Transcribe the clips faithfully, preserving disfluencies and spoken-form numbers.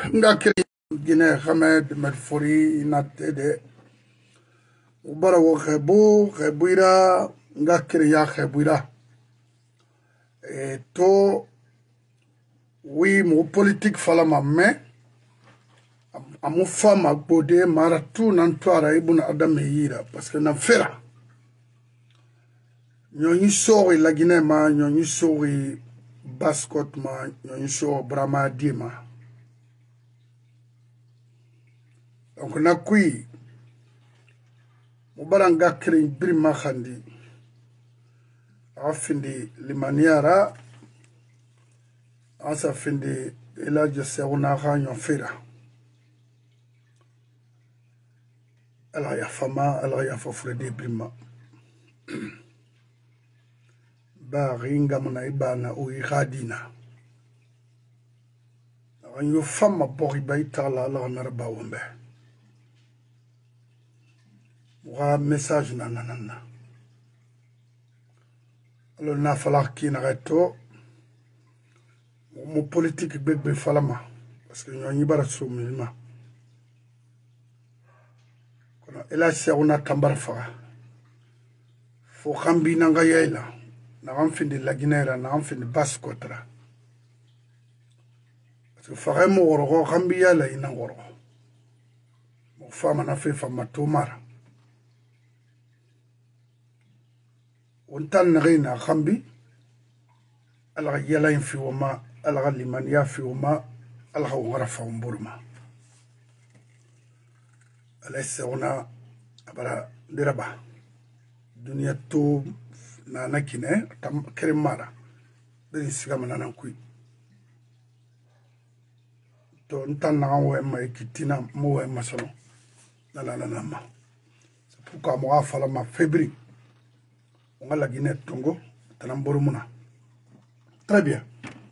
ngakiri Guinée Hamed Medfori inatede ubara wo khebu khebuira ngakiri ya khebuira e to oui mo politique fala mamme amu fama bode mara tu nan twara ibuna adam yira parce que na fera nyonyi sori la Guinée ma nyonyi sori Baskot ma nyonyi sori Brama Dima. Donc na kui mubaranga kiri birima khandi afindi limaniara asa findi ila jese una khanyo fira ala ya fama ala ya fofrede birima ba ringa muna ibana o ikhadina anyo fama bori baita la la narba wombe wa message nanana alors na falak ki na reto mo politique bebe falama parce que ñoo ñi bara soumima kono ela seuna tambar fa fo khambi na nga yela na am findi la Guinée na am findi Baskotra parce que fa mo woro khambi yala ina woro mo fama na fe fama tomara ونتان نغينا خمبي الغا يلاين في وما الغا لمانيا في وما الغا غرفة ومبورما أليس هنا أبرا دربا دنيا تو نانكينة تم كريم مارا دري سيغامنا نانكوي تو نتان نغاوة ما يكتنا موه ما سلو لا لا لا لا ما سبوكا موافا لما فبري on la Guinée Tongo Tanamborumuna. Très bien.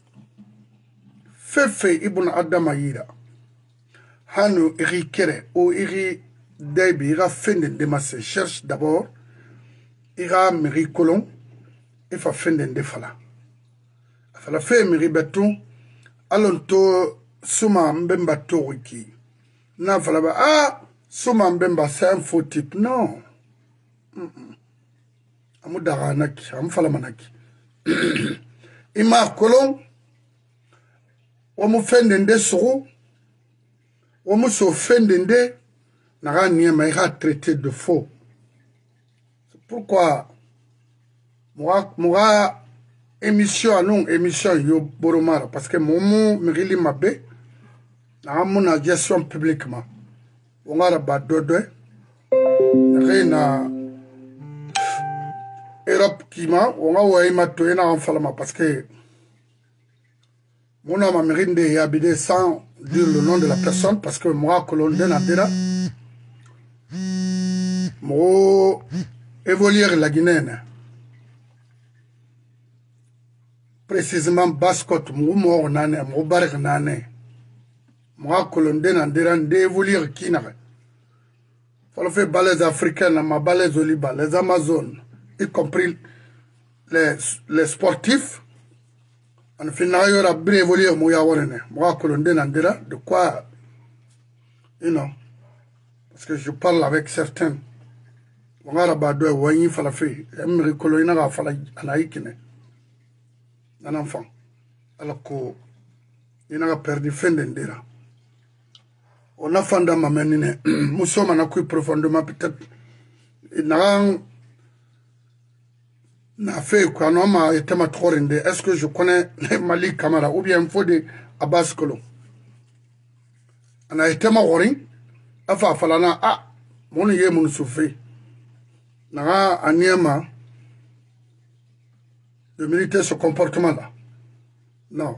Fefe ibn Adama Yira. Hanu iri kere ou iri debi ira fenden de masse cherche d'abord ira miri colon et fa fenden de fala. Fala fe miri beton alonto suma mbemba toriki. Na fala ba ah suma mbemba c'est un faux type. Non. Mm -mm. Amu daranaki, amu falamanaki. Ima kolon, wamu fendende soro, wamu so fendende, nara niyama ira traité de faux. C'est pourquoi, moi, moi, émission, non, émission, yo boromara, parce que mon mot, mirili mabe, nara muna gestion publiquement. Wongara ba dodo, nara Europe qui m'a, on a oué ma toyena en falama parce que mon nom amérinde est habité sans dire le nom de la personne parce que moi, colonne d'Adera, moi, évoluer la Guinée, précisément Baskot, moi, moi, nane, moi, barre nane, moi, colonne d'Adera, d'évoluer qui n'a. Faut le faire balais africains, ma balais oliba, les Amazones. Y compris les, les sportifs, en final, il y aura bien évolué, moi, de quoi, you know, parce que je parle avec certains, on a rabadoué, on a fait falafé, on a colonisé, on a fait un enfant, alors qu'il a perdu fin d'endera. On a fait un maman, nous sommes en accueil profondément, peut-être, il a na fait quoi non ma était ma trorinde est-ce que je connais Malik Camara ou bien Fodé Abbas Kolo on a été ma rorin afa falana ah mon yé mon souffé na aniema de militer ce comportement là non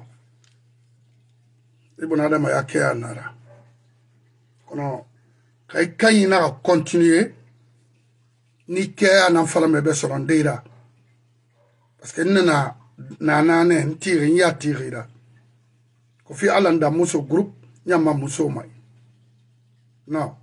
ibn Adam ya ke anara kono kay kayina continuer ni ke anan fala me be sorondira parce que nana nana ne tiri ya tiri da ko fi alanda muso groupe nyama muso mai non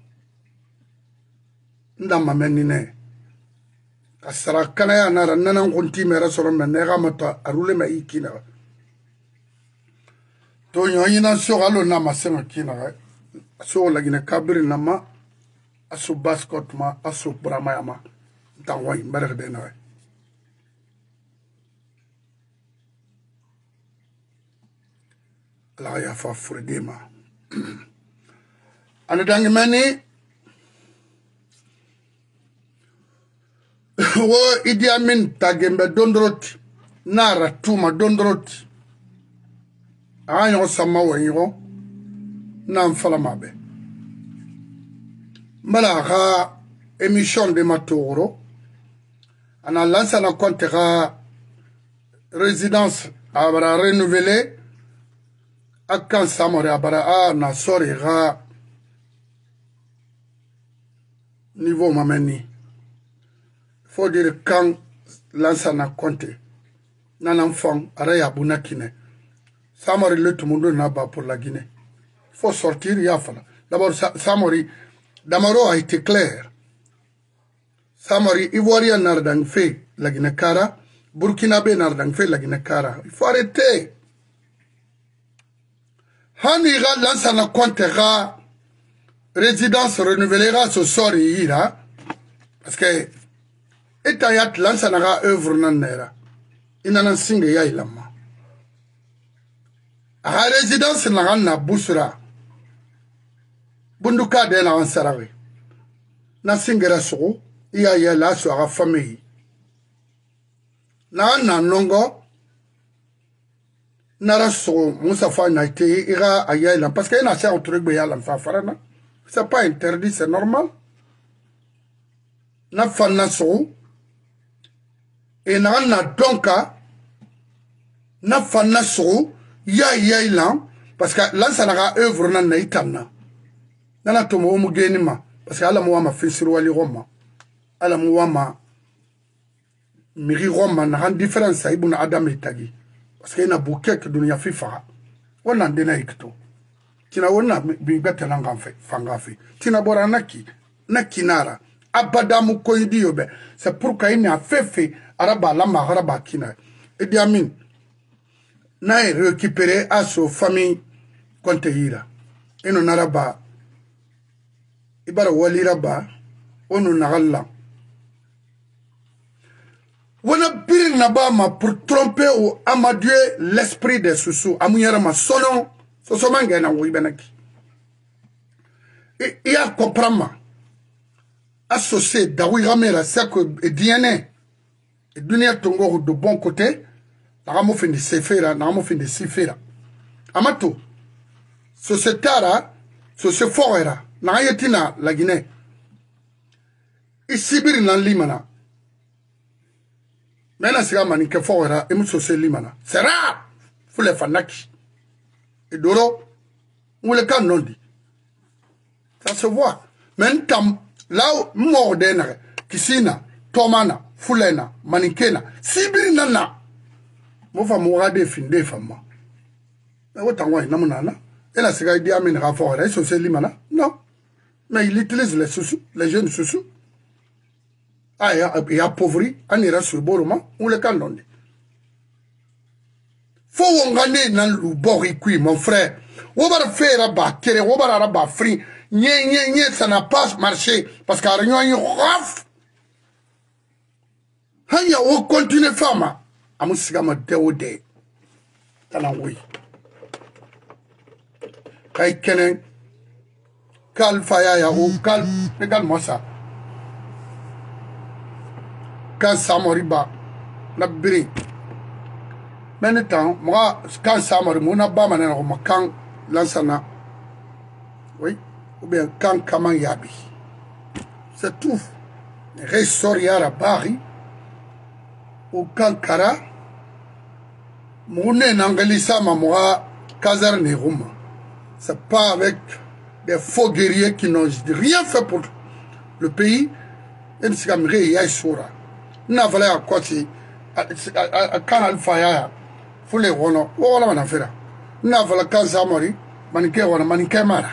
ndama menine kasara kana ya nara nana ngonti mera soro men ne gamata arule ma ikina To yoyina so alo na masenga kina so lagina kabiri nama aso baskot ma aso brama yama tangwai mbarek de na la ya fa furdema ana dangi mani wo Idi Amin tagembe dondroti nara tuma dondroti ayo sama wenyo na mfala mabe mbala ga émission de Matoro ana lansa na compte ga résidence abara renouvelé akan samore abara a na sori ga niveau mameni faut dire quand lansa na compte nan enfant araya bunakine samori le tout monde n'a pas pour la Guinée. Il faut sortir, il y a fallu. D'abord, Samori, Damaro a été clair. Samori, Ivoirien n'a rien fait la Guinée-Cara, Burkinabé n'a rien fait la Guinée-Cara. Il faut arrêter. Hanira lance na comptera résidence renouvelera ce sort ira parce que Etayat lance na œuvre nanera. Inana singe ya ilama. A résidence na na busra bunduka de na ansarawe na singera so iya ya la so a famille na na nongo na raso musa fa na te ira aya la parce que na sa autre be ya la fa farana c'est pas interdit c'est normal na fa na so et na na donka na fa na so ya ya ilan parce que là ça n'a œuvre na naitana nana tomo mu genima parce que ala mo ma fisiru wali roma ala mo ma miri roma na han différence ibuna adam itagi parce que na bouquet que dunia fifa wona ndena ikto tina wona bi betana ngamfe fangafi tina bora naki nakinara abada mu koyidi yobe c'est pourquoi il a fait fait araba la maghara kina Idi Amin n'a récupéré à sa famille quand il et non araba ibara wali raba onu nagalla wana bir nabama pour tromper ou amadouer l'esprit des sous amuyara ma sono so so mangena wo ibenaki et il a comprendre associé dawi ramera c'est que D N A et dunia tongo de bon côté nagamo fin de sefera nagamo fin de sifera amato so setara so se forera nayetina la Guinée isibiri nan limana mena siga mani ke forera emu so se limana sera fule fanaki et doro ou le kan nondi ça se voit men tam là mort denere kisina tomana fulena manikena sibiri nana mo fa mo rade finde fama mais autant ouais namunana et la siga Idi Amin ra forera so se limana non mais il utilise les sous les jeunes sous ah il y a pauvri on ira sur boroma ou le canonde faut on gagne dans le bori qui mon frère on va faire ba kere on va ba free nye nye nye ça n'a pas marché parce qu'à réunion il raf hanya on continue fama amusiga ma deode kana oui kay kenen kal faya ya ou kal regarde moi ça quand Samori ba na biri maintenant moi quand Samori mon ba manana ko makan lansana oui ou bien quand kaman yabi c'est tout ressort ya bari ou quand kara mon nangalisa ma moi caserne roma c'est pas avec des faux guerriers qui n'ont rien fait pour le pays et c'est comme réa sura n'a valé à quoi si quand alpha ya fule wono wala mana fera n'a valé quand Samori manike wana manike mara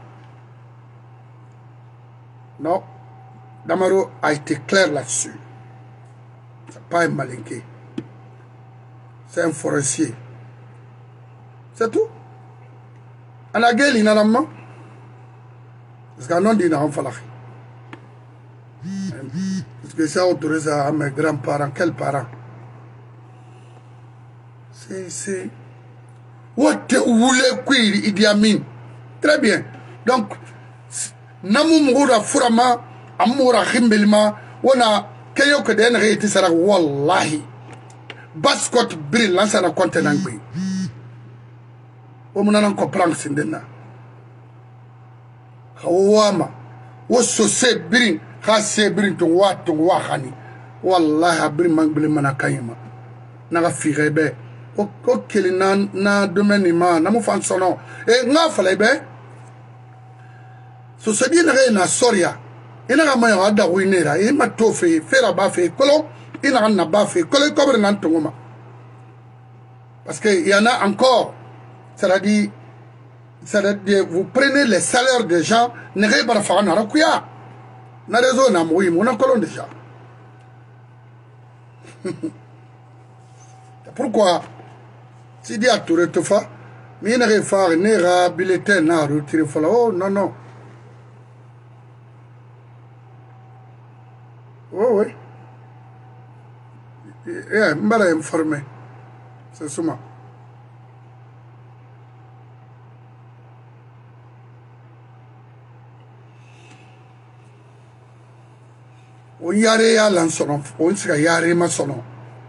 non Damaro a été clair là-dessus c'est pas un malinqué c'est un forestier c'est tout ana geli na lamma parce que non dina on falaxi parce que ça autorise à mes grands-parents quels parents c'est c'est wote wule kwiri Idi Amin très bien donc namu mura furama amura khimbelma wana kayo ko den reeti sara wallahi baskot bril lansana contenant bi o munana ko prank sindena khawama wo so se brin kha se brin to wat to wa khani wallahi brin man bil mana kayima na ga fi rebe o ko kelina na domaine ma na mo fan sono e nga fale be so se bien re na soria ina ga ma ada winera e ma to fe fera ba fe kolo ina na ba fe kolo ko bre nan to ngoma parce que il y en a encore c'est-à-dire c'est-à-dire vous prenez les salaires des gens ne re ba fa na rakuya na rezo na mo yimo na kolo déjà pourquoi si dia touré to fa mi na re fa ne ra bulletin na retirer fa oh non non oh oui eh mbala informé c'est suma on yare ya lan sono on sika yare ma sono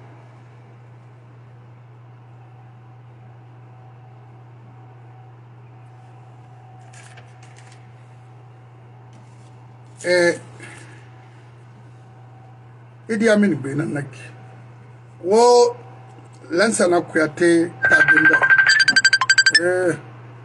eh Idi Amin be na naki wo Lansana Kouyaté Tagenda eh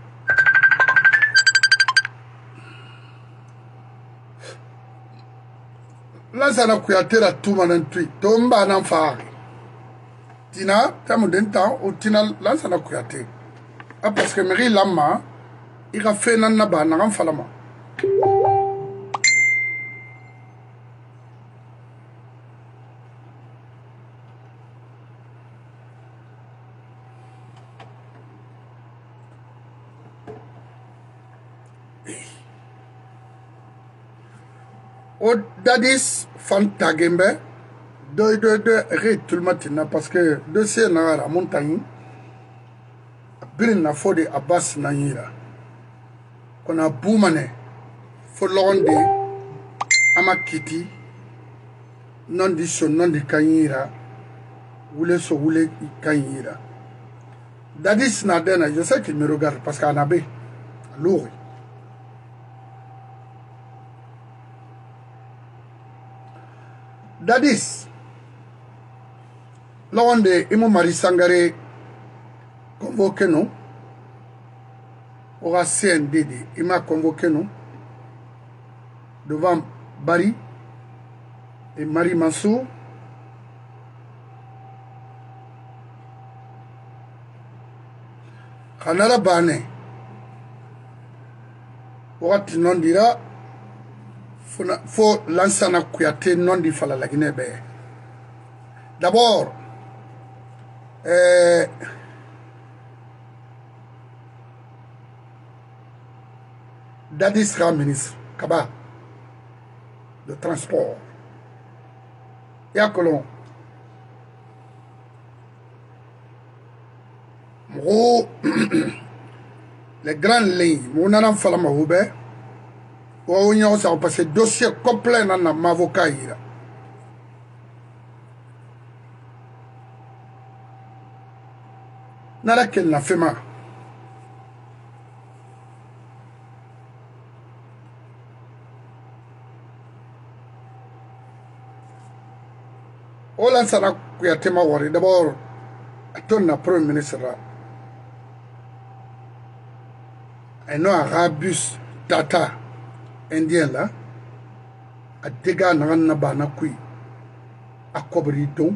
Lansana Kouyaté la tout manantui tomba nan faari tina tamu den temps o tina Lansana Kouyaté ah parce que mairie lama il a fait nan na ba na falama o dadis fantagembe de de de retul matina parce que dossier na la montagne birin na fode Abbas na yira kona boumane fo londe amakiti non di so non di kanyira wule so wule kanyira dadis na dena je sais qu'il me regarde parce qu'en abbé lourd Dadis, là on est, Imo Mari Sangare convoqué nous, au C N D D, il m'a convoqué nous devant Bari et Marie Mansour. Kanara Bane, on non dira. Faut Lansana Kouyaté non di fala la Guinée. D'abord, euh, Dadi sera ministre, Kaba, de transport. Et à Colomb, les grandes lignes, mon anan fala ma hoube. On y a passé dossier complet dans ma avocat. Nala qu'elle n'a fait ma. On l'a ça qui a téma wari d'abord. Attends la premier ministre là. Et non Arabus Tata. Indien là, a dégâts na bana kui, a cobri don,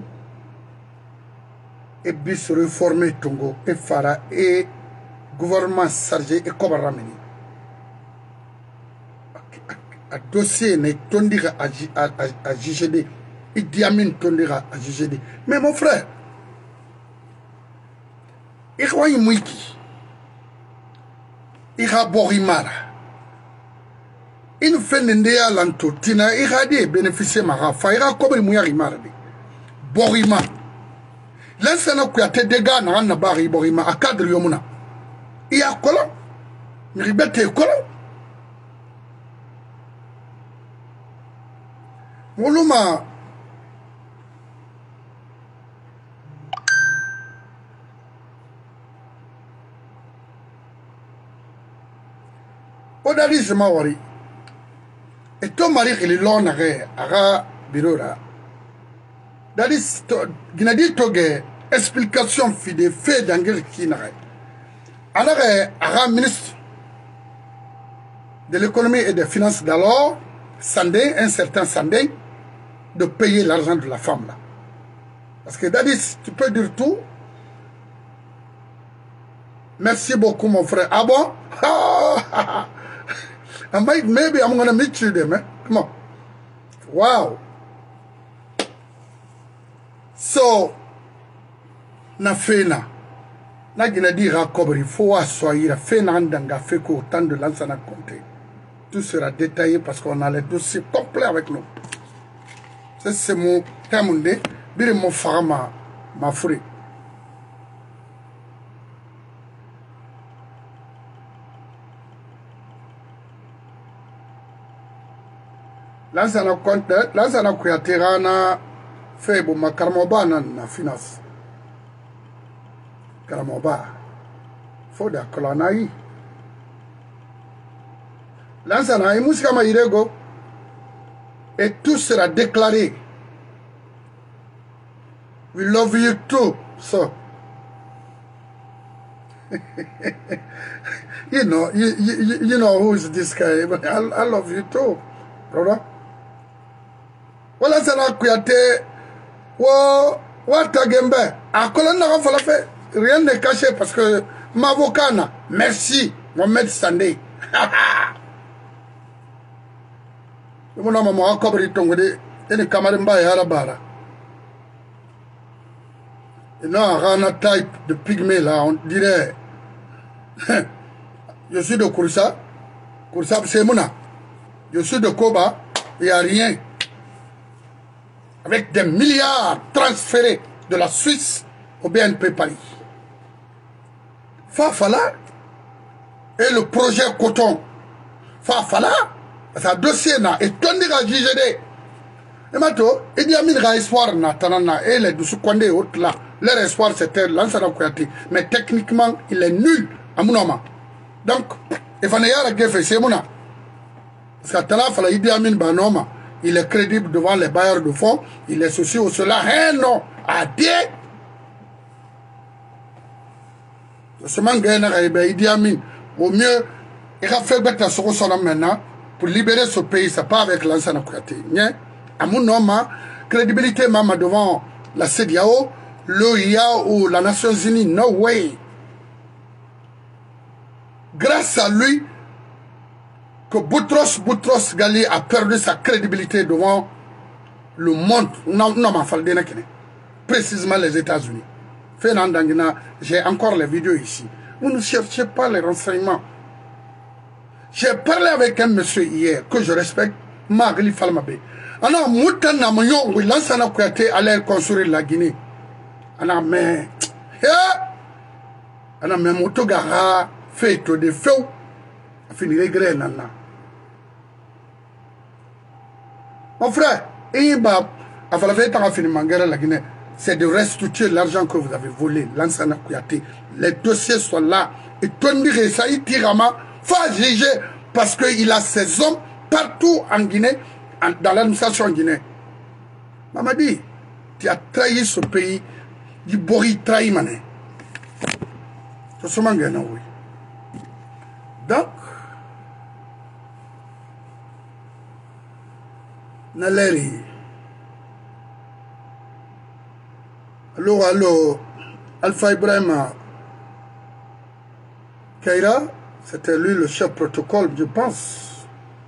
et bis réformer Tongo, et Fara, et gouvernement chargé, et Kobaramini. A dossier n'est tondira à J G D, Idi Amin tondira à J G D. Mais mon frère, il croit qu'il mouiki. ira borimara inu fende ya lanto tina ira de bénéficier mara fa ira kobri mu yari mara de borima lansana ku ate dega na na bari borima akadri yomuna iya kolo mi ribete kolo muluma odari zema wari et to mari il lona re aga birora dadi ginadi toge explication fi de fait d'angel kinare alors aga ministre de l'économie et des finances d'alors Sandé un certain Sandé de payer l'argent de la femme là parce que dadi tu peux dire tout. Merci beaucoup mon frère. Ah bon? I might, maybe I'm gonna meet you there, man. Come on. Wow. So, na fena. Na gina di rakobri, faut assoyer, fena andanga, fait qu'autant de l'ansana compté. Tout sera détaillé parce qu'on a les dossiers complets avec nous. Ça, c'est mon terme de, bire mon farama, ma frère. Lansana compte, lansana kuyaterana febo makaramoba na na finance. Karamoba. Faut da kolonai. Lansana imuska ma irego et tout sera déclaré. We love you too, so. you know, you, you, you know who is this guy, but I, I love you too, brother. Voilà, ça n'a kuyate wo wata gembe akola na fala fait rien n'est caché parce que m'avocat merci Mohamed Sandé mon nom mo akobri tongode ene kamarimba ya rabara et non rana type de pygmée là on dirait je suis de Koursa Koursa c'est Mouna je suis de Koba il y a rien avec des milliards transférés de la Suisse au B N P Paris. Fafala et le projet coton. Fafala, c'est un dossier na et tondi ga J G D. Et maintenant, il y a mis un espoir na tanana et les douze condés autres là. Leur espoir c'était Lansana Kouyaté, mais techniquement il est nul à mon nom. Donc, il fallait y avoir fait c'est mon. Parce que tala fala Idi Amin Banoma. Il est crédible devant les bailleurs de fonds. Il est ceci ou cela. Un nom à dire. Ce man Idi Amin. Au mieux, il a fait bête à ce qu'on maintenant pour libérer ce pays. Ce n'est pas avec Lansana Kouyaté. À mon nom, crédibilité même devant la C D A O, l'O I A ou la Nations Unies. No way. Grâce à lui, que Boutros Boutros Ghali a perdu sa crédibilité devant le monde. Non, non, précisément les États-Unis. J'ai encore les vidéos ici. Vous ne cherchez pas les renseignements. J'ai parlé avec un monsieur hier que je respecte, Magli Falmabe. Alors, Moutana Moyo, Lansana Kouyaté allait construire la Guinée. Alors, mais, alors, mais Moutogara fait des feux. Fini regret nana. Mon frère, c'est de restituer l'argent que vous avez volé, Lansana Kouyaté. Les dossiers sont là. Et Tony Saïd Tirama, faut juger parce qu'il a ses hommes partout en Guinée, dans l'administration en Guinée. Maman dit, tu as trahi ce pays, du Bori trahi mané. C'est ce que oui. Donc, Naleri. Allô, allô, Alpha Ibrahim Kaira, c'était lui le chef protocole, je pense,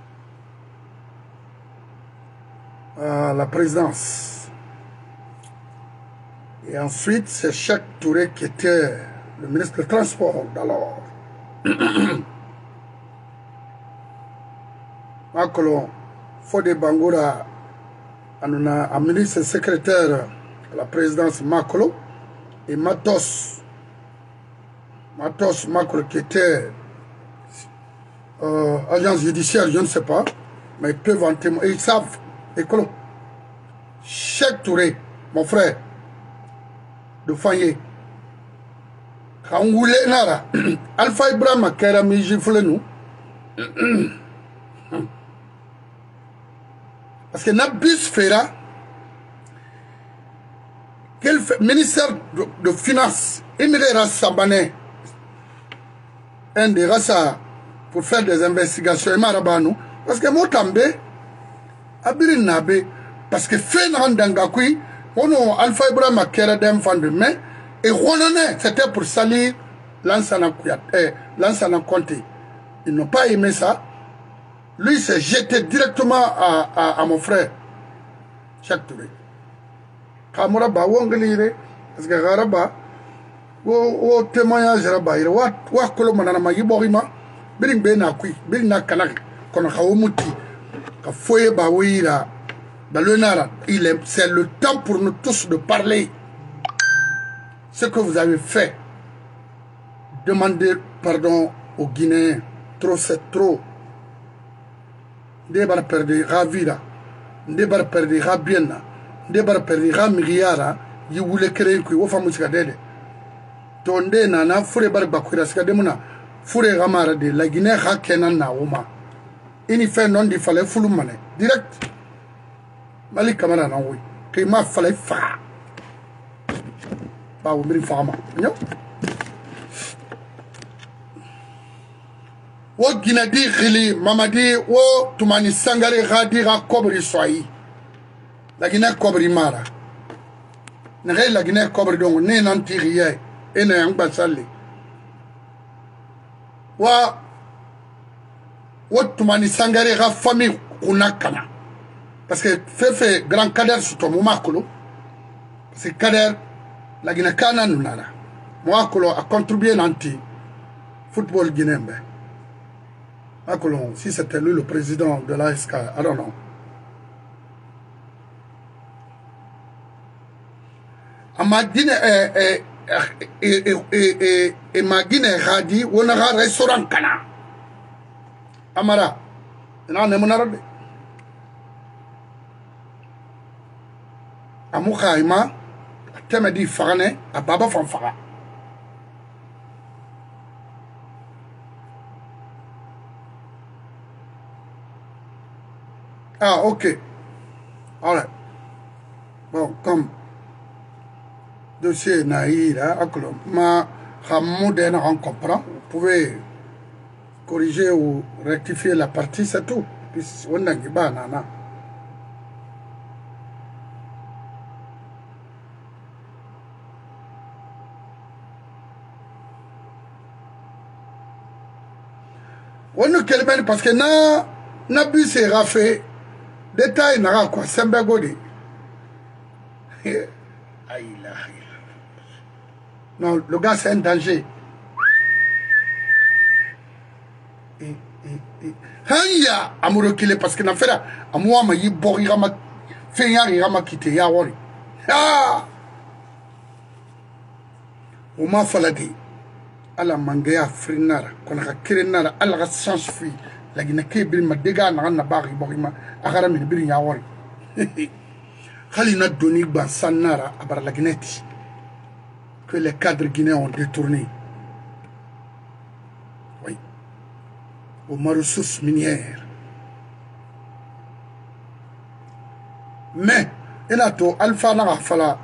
à la présidence. Et ensuite, c'est Cheikh Touré qui était le ministre des Transports d'alors. Makolo Fode Bangoura, un ministre secrétaire à la présidence Makolo, et Matos, Matos Makolo qui était euh, agence judiciaire, je ne sais pas, mais ils peuvent en témoigner, ils savent, écolo. Cheikh Touré, mon frère, de Fanyé, quand on voulait nara, Alpha Ibrahim Kera mi gifle nous, parce que notre bus fera, quel ministère de, de finances, Emile Sabané, un des races pour faire des investigations, et Marabano, parce que moi també, Abirin Nabe, parce que fait Nandangakui, on a Alpha Ibrahim Kera d'un fan de main, et Ronane, c'était pour salir Lansana Conte. Ils n'ont pas aimé ça. Lui s'est jeté directement à, à, à mon frère, Cheikh Touré. Kamura ba wongelire parce que Garaba wo wo témoignage Raba ire wa wa kolo manana ma yiborima birin be na kui birin na kanak kono khawmuti ka foye ba wira ba le nara il est c'est le temps pour nous tous de parler. Ce que vous avez fait, demandez pardon aux Guinéens. Trop c'est trop. Nde bara perdi ravira, nde bara perdi rabiena, nde bara perdi ramiriara, yi wule kere kui wofa musika dede. Tonde nana fure bara bakwira sika demuna fure ramara de la Guinée ha kenan na woma. Ini fait non di fallait fulu mané direct. Mali Camara na oui. Ki ma fallait fa. Ba wo miri fama. Nyo. Wo Ginadi Khili Mamadi wo Tumani Sangare Radira Kobri Soyi. La Guinée Kobri Mara. Nere la Guinée Kobri donc ne nantirie et ne yang basali. Wa wo Tumani Sangare ra famille kunakana. Parce que fait fait grand Kader sur ton Makolo. Parce que Kader la Guinée Kana Nunara. Moi Kolo a contribué l'anti football guinéen. Si c'était lui le président de l'A S K, I don't know. Ma Guinée et ma Guinée Radi, on a un restaurant Kana. Amara, non, on est mon arabe. Amouka Ima, Thème dit Farane, à Baba Fanfara. Ah, ok. Alright. Bon, comme dossier naïf, là, ma Hamoudena, on comprend. Vous pouvez corriger ou rectifier la partie, c'est tout. On n'a pas nana. On ne quelle parce que na na bu c'est rafé. Détail n'a quoi, c'est un bagodi. Non, le gars c'est un danger. Hanya amoureux qu'il est parce qu'il n'a fait là. À moi, ma yi borira ma fait ya ira ma quitter ya wori. Ah! Au ma faladi. Ala mangaya frinara, qu'on a kirenara, ala la chance fille. La Guinée qui est ma dégâts n'a pas barri borima à Garam et Birin Yawari. Halina Doni Ban Sanara à Bar la Guinée que les cadres guinéens ont détourné. Oui. Aux ressources minières. Mais, il a tout Alpha Nara Fala.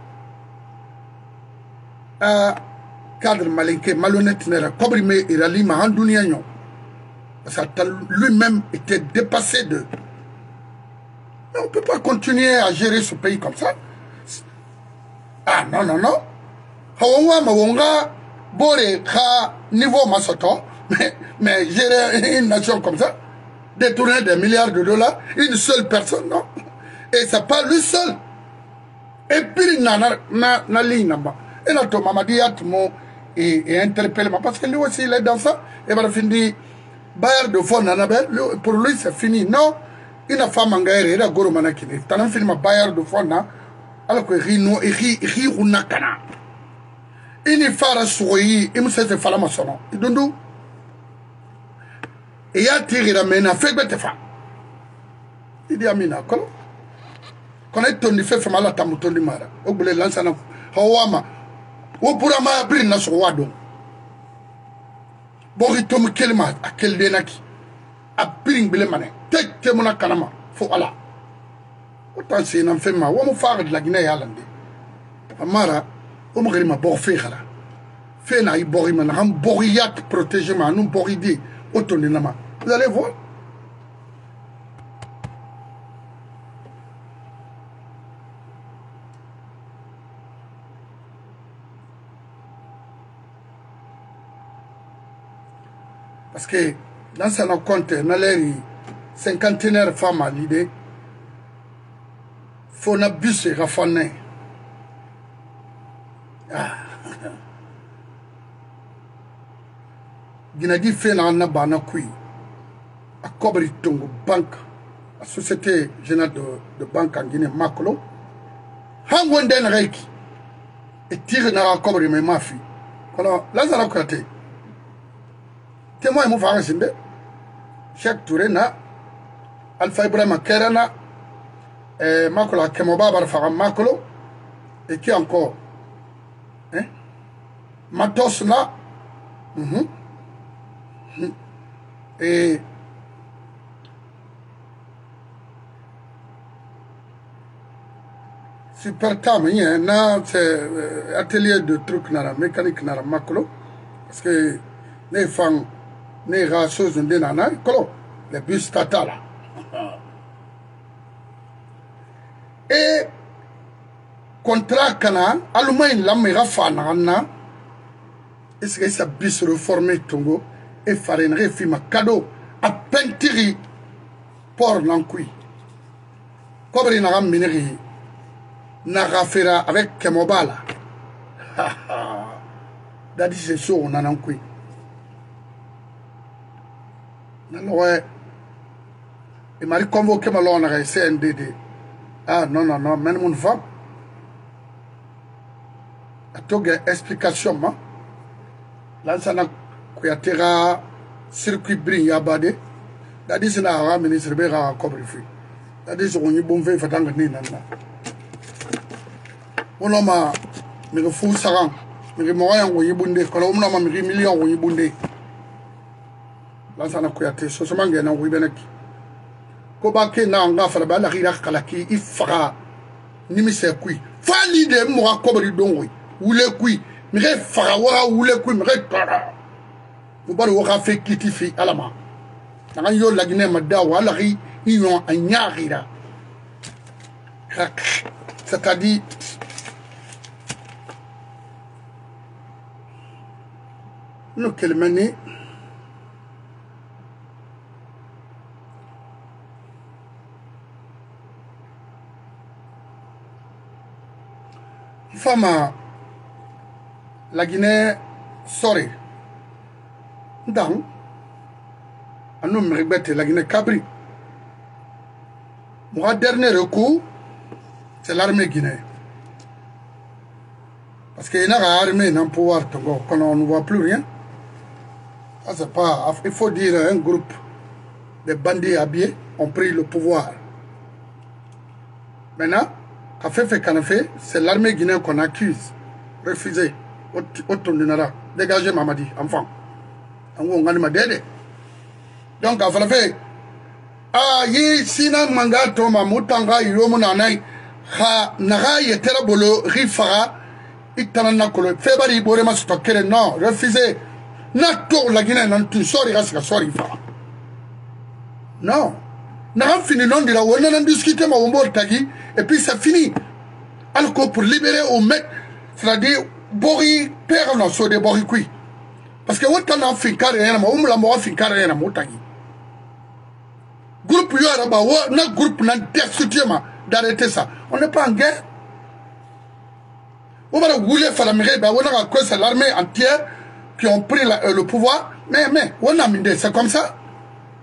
Un cadre malinqué, malhonnête, n'a pas comprimé et rallie ma handounia. Lui-même était dépassé de... Mais on ne peut pas continuer à gérer ce pays comme ça. Ah non, non, non. Hawawa Mawonga, Bore, Kha, niveau Masoto, mais, mais gérer une nation comme ça, détourner des milliards de dollars, une seule personne, non. Et c'est pas lui seul. Et puis, il n'a pas ligne. Et là, Mamadi Atmo est interpellé, parce que lui aussi, il est dans ça. Et il dit... Bayer de fonds pour lui c'est fini. Non, il n'a pas mangé, il a goro manakine. T'as un film Bayer de fonds alors que Rino et Ri Runakana. Il n'est pas souri, il me sait se faire la maçon. Il donne et il a tiré la main à faire bête fa. Il dit Amina, comment? Quand il tourne, il fait faire mal à ta mouton de mara. Au bout de l'ancien Hawama. Au pour ma abri na sur Wado. Bori tomu kelma a kel denaki. A piring bile mane. Tek te mona kanama. Fo ala. Autant c'est un fait ma. Ou mon frère de la Guinée Yalande. Amara. Ou mon grima bor fe khala. Fe na i bori man. Ham boriat protéger ma. Nous boridi. Autonoma. Vous allez voir. Parce que dans ce compte, dans les cinquantenaire de femmes à l'idée, il faut un bus et raffaner. Guinadi fait un abana kui à Kobri Tongo Banque, la Société Générale de, de Banque en Guinée, Makolo. Hangwen den Reiki et tire dans la Kobri, mais ma fille. Alors, là, ça a côté. Témoin mon frère Sinde, Cheikh Touré na, Alpha Ibrahim Kerana, et Makola Kemoba Barfara Makolo, et qui encore? Hein? Matos là, mm-hmm. Et super tam, c'est atelier de trucs nara, mécanique nara Makolo, parce que les femmes les races de nana, les bus tata là. Et contrat cana, Allemagne la mera fanana, est-ce que ça bus reformé Tongo et farenre film cadeau à pentiri pour l'encuit. Comme il n'a mineri, n'a rafera avec Kemobala. Dadi c'est chaud, on en encuit. Ouais. Il m'a convoqué ma lone à C N D D. Ah non, non, non, même une femme. A tout explication, moi. Là, ça n'a qu'à circuit brin yabade. Dadi c'est un ministre Béra Cobrifi. Dadi c'est un bon fait fatang ni nana. On a ma, mais le fou sarang. Mais le moyen où il bondé. Quand on a ma million où il bondé. Lansana Kouyaté, ce sont les gens qui ont été Kobake na nga fala ba la rira kalaki ifra ni mi se kui fali de mo akobri donwi wule kui mi re fara wa wule kui mi re tara mo bari wo ka fe kitifi alama na yo la Guinée ma da wa la ri yon anyarira c'est-à-dire nous quelle manie Fama la Guinée sorry dans un homme rébête la Guinée Cabri. Mon dernier recours c'est l'armée guinéenne parce qu'il y a une armée dans le pouvoir Togo quand on ne voit plus rien. Ça c'est pas, il faut dire un groupe de bandits habillés ont pris le pouvoir. Maintenant c'est l'armée guinéenne qu'on accuse. Refusé. Dégagez Mamadi, enfant. Donc, à la fin, ah, yi sina manga toma mutanga yomu nanai ha naga yetera bolo rifara itanana kolo febari bore ma stokere non refusé na to la Guinée nan tu sori rasika sori fa non na fini non dira on a discuté ma wombo tagi et puis c'est fini alors que pour libérer au mec c'est-à-dire bori père non so de bori kui parce que on a fin carrière ma on la mo fin carrière ma tagi groupe yo araba wo na groupe na destituement d'arrêter ça on n'est pas en guerre on va rouler faire la mairie on a quoi c'est l'armée entière qui ont pris la, euh, le pouvoir mais mais on a mis c'est comme ça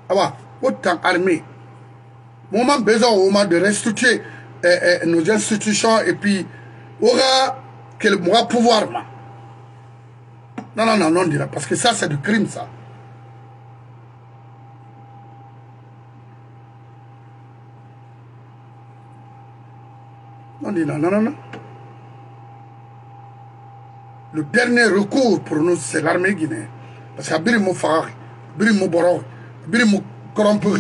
awa autant armée moment besoin au moment de restituer eh, eh, nos institutions et puis aura quel pourra pouvoir là. Non non non non dira parce que ça c'est du crime ça. Non non non non. Le dernier recours pour nous c'est l'armée guinéenne parce que abiri mo faari abiri mo boro abiri mo corrompre.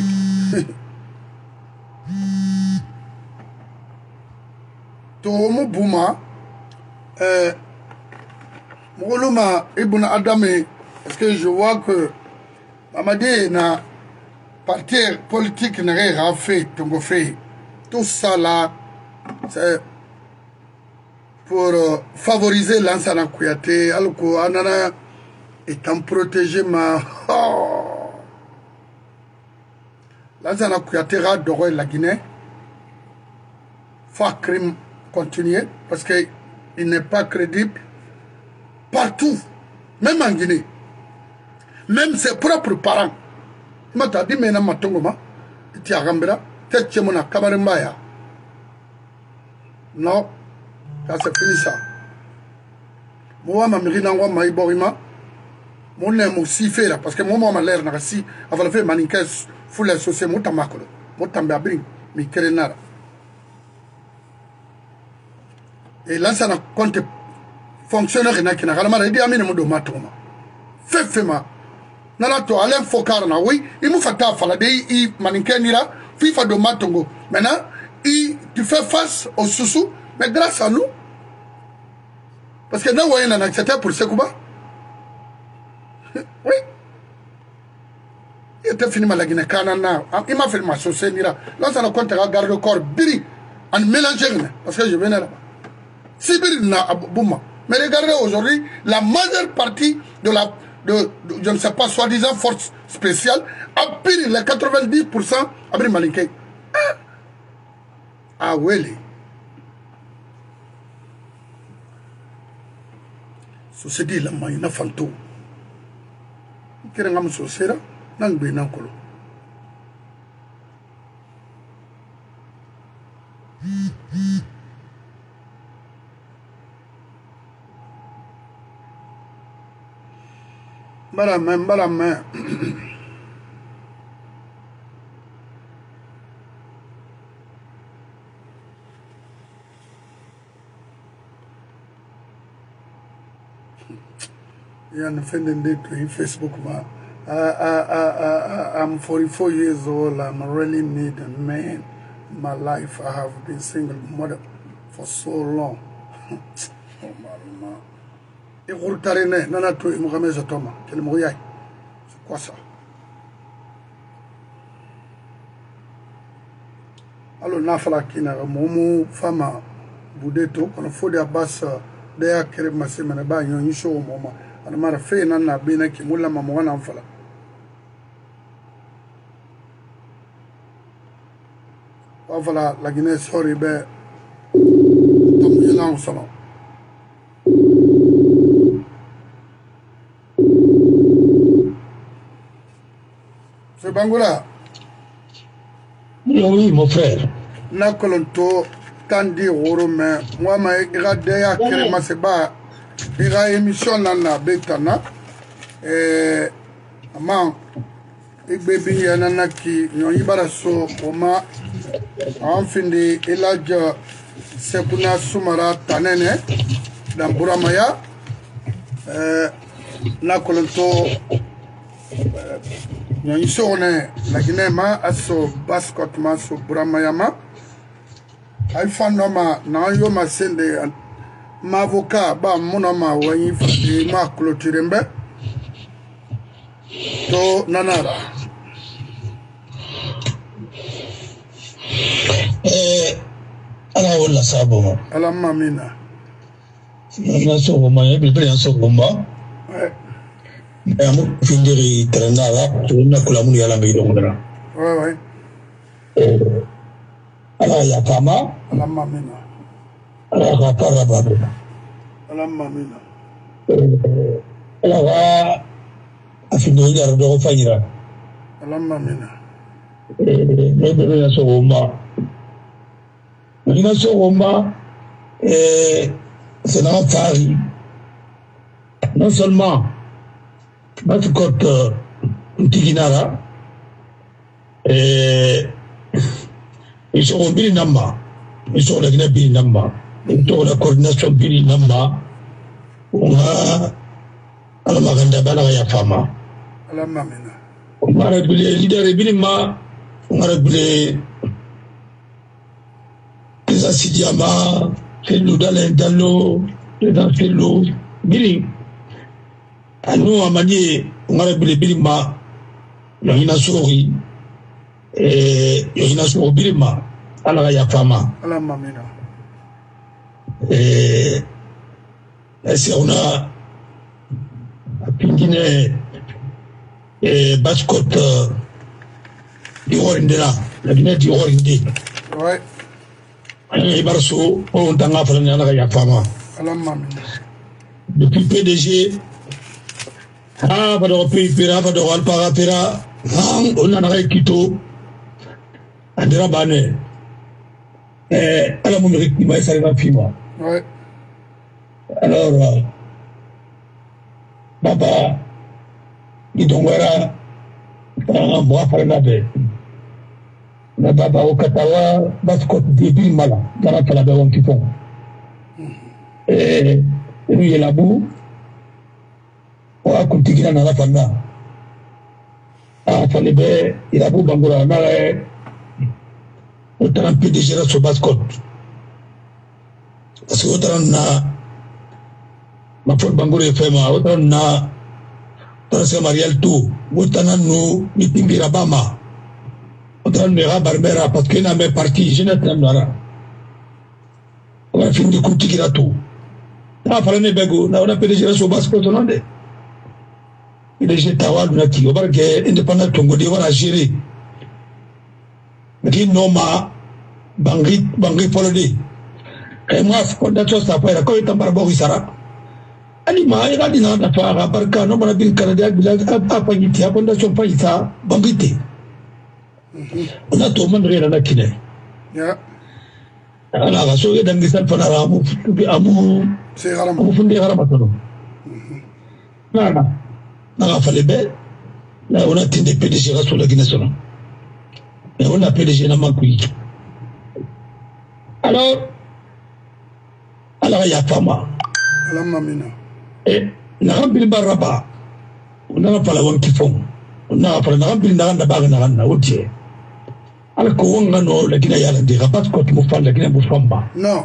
Tomo Bouma, euh, Moulouma Ibn Adame, parce que je vois que Mamadi n'a parti politique n'a rien fait, tout ça là, c'est pour euh, favoriser Lansana Kouyaté, alors qu'Anana étant protégé, ma. Oh. Lansana Kouyaté a doré la Guinée, faut crime. Continuer parce qu'il n'est pas crédible partout, même en Guinée, même ses propres parents. Il m'a dit, mais non, ça c'est fini ça. Moi, je me suis dit, mon nom aussi fait là, parce que moi, je l'air si, avant de faire maniquer, faut les associer, moi, je suis mais je suis et là, ça n'a compte fonctionnaire qui n'a pas dit à moi de matoma. Fait fait ma. Nala to Alain Fokar na oui, il m'a fait ta falade, il maniquait ni là, FIFA de matongo. Maintenant, il tu fais face au sous mais grâce à nous. Parce que là, vous voyez, on a accepté pour Sekouba. Oui. Il était fini la Guinée Canana. Il m'a fait ma sauce ni là. Là, ça n'a compte garde le corps, biri, en mélangeant, parce que je venais là-bas. Sibir na Bouma. Mais regardez aujourd'hui, la majeure partie de la, de, de je ne sais pas, soi-disant force spéciale, a pris les quatre-vingt-dix pour cent à Bri Malinké. Ah, ah oui. Ce dit la main, il a fanto. Qui est un homme sociéra, n'a pas bien encore. Barame, barame. Yeah, I'm offending it to Facebook, man. I, I, I, I, I'm forty-four years old. I'm really need a man in my life. I have been single mother for so long. Oh, man. Et Rotarine, Nana to Mohamed Zatoma, quel mouillage. C'est quoi ça? Alors, Nafala Kina, Momo, Fama, Boudeto, qu'on a fait des basses, des acquérés, ma semaine, bah, il y a une show au moment. On m'a fait un an, bien qui moula, maman, en fala. Voilà, la Guinée, sorry, ben, comme il y a un salon. C'est Bangoura. Oui, mon frère. Nakolonto, Tandi, Rorome, moi, je regarde à Kéréma Seba, il y a une émission dans la Bétana, et maman, et bébé, il y en a qui ont eu barasso, Oma, en fin de Eladja, Sekuna Soumara Tanene, dans Buramaya, Nakolonto, nous y sommes la Guinée ma aso basket ma so Buramayama ay fanoma na yo ma sende ma avocat ba monoma wani fadi ma clôture mbe to nanara eh ala wala sabo ala mamina na so ma e bi bien so bomba ouais amu findiri trenada tuna kula muni ala ngi dongdara ouais ouais ala ya kama ala mamina ala ka para babu ala mamina ala wa afindiri yar do fayira Alama mina. Eh, ne bebe na sogomba. Ina sogomba, eh, c'est dans Paris. Non seulement, mascotte Ntiginara, eh, ils sont bili namba, ils sont la Guinée bili namba, ils sont la coordination bili namba, on a alama ganda bala ya fama. Alama mina. On a réglé leader bili ma, on a réglé les assidiama, fait l'eau dans l'eau, dans l'eau, bili. Nous, à manier, on a réglé bili ma, il y a une assurée. Eh, yohina so birima ala ya fama ala mamina eh ese una pingine eh bascot di orindela la Guinée di orindi ouais et barso on tanga fala ala ya fama ala mamina depuis P D G ah ba do P Pira ba do alpara pira on a na Quito Andra Bane, eh, à la Monique, il m'a essayé de faire moi. Ouais. Alors, euh, Baba, il dongera, dans moi, par la baie. La Baba au Katawa, Bascot, débile mala, dans la Palabé, on qui font. Et lui, il est là-bout, on a continué dans la Fana. Ah, Falébé, il a beau Bangoura, Nare. Autant un peu de gérer sur Bascot. Parce que autant na ma faute Bangouré fait ma autant na autant c'est Mariel tout autant nous meeting Rabama autant ne Barbera parce que na mes parti je n'ai pas nara on a fini de couper qui tout na fallait ne bego na on a peu de gérer sur Bascot on ande il est jeté à wall na qui au bar que indépendant Tongo de voir à gérer mais qui noma bangi bangi polodi et moi fondation ça fait la ko tambar bo isara ali ma ira dina da fara barka no bana bin canada bila apa yiti fondation pa isa bangite on a to man rera na kine ya ala ga so ga dangi sal fana amu bi amu c'est garam amu fundi garam to na na na fa le be là on a tinde P D G sur la Guinée solo et on a P D G na mankuyi alors alors il y a fama ala mamina et na rambil baraba on a pas la won qui font on a pas na rambil na na ba na na otie ala ko wonga no la Guinée yala de rabat ko mo fa la Guinée bu famba non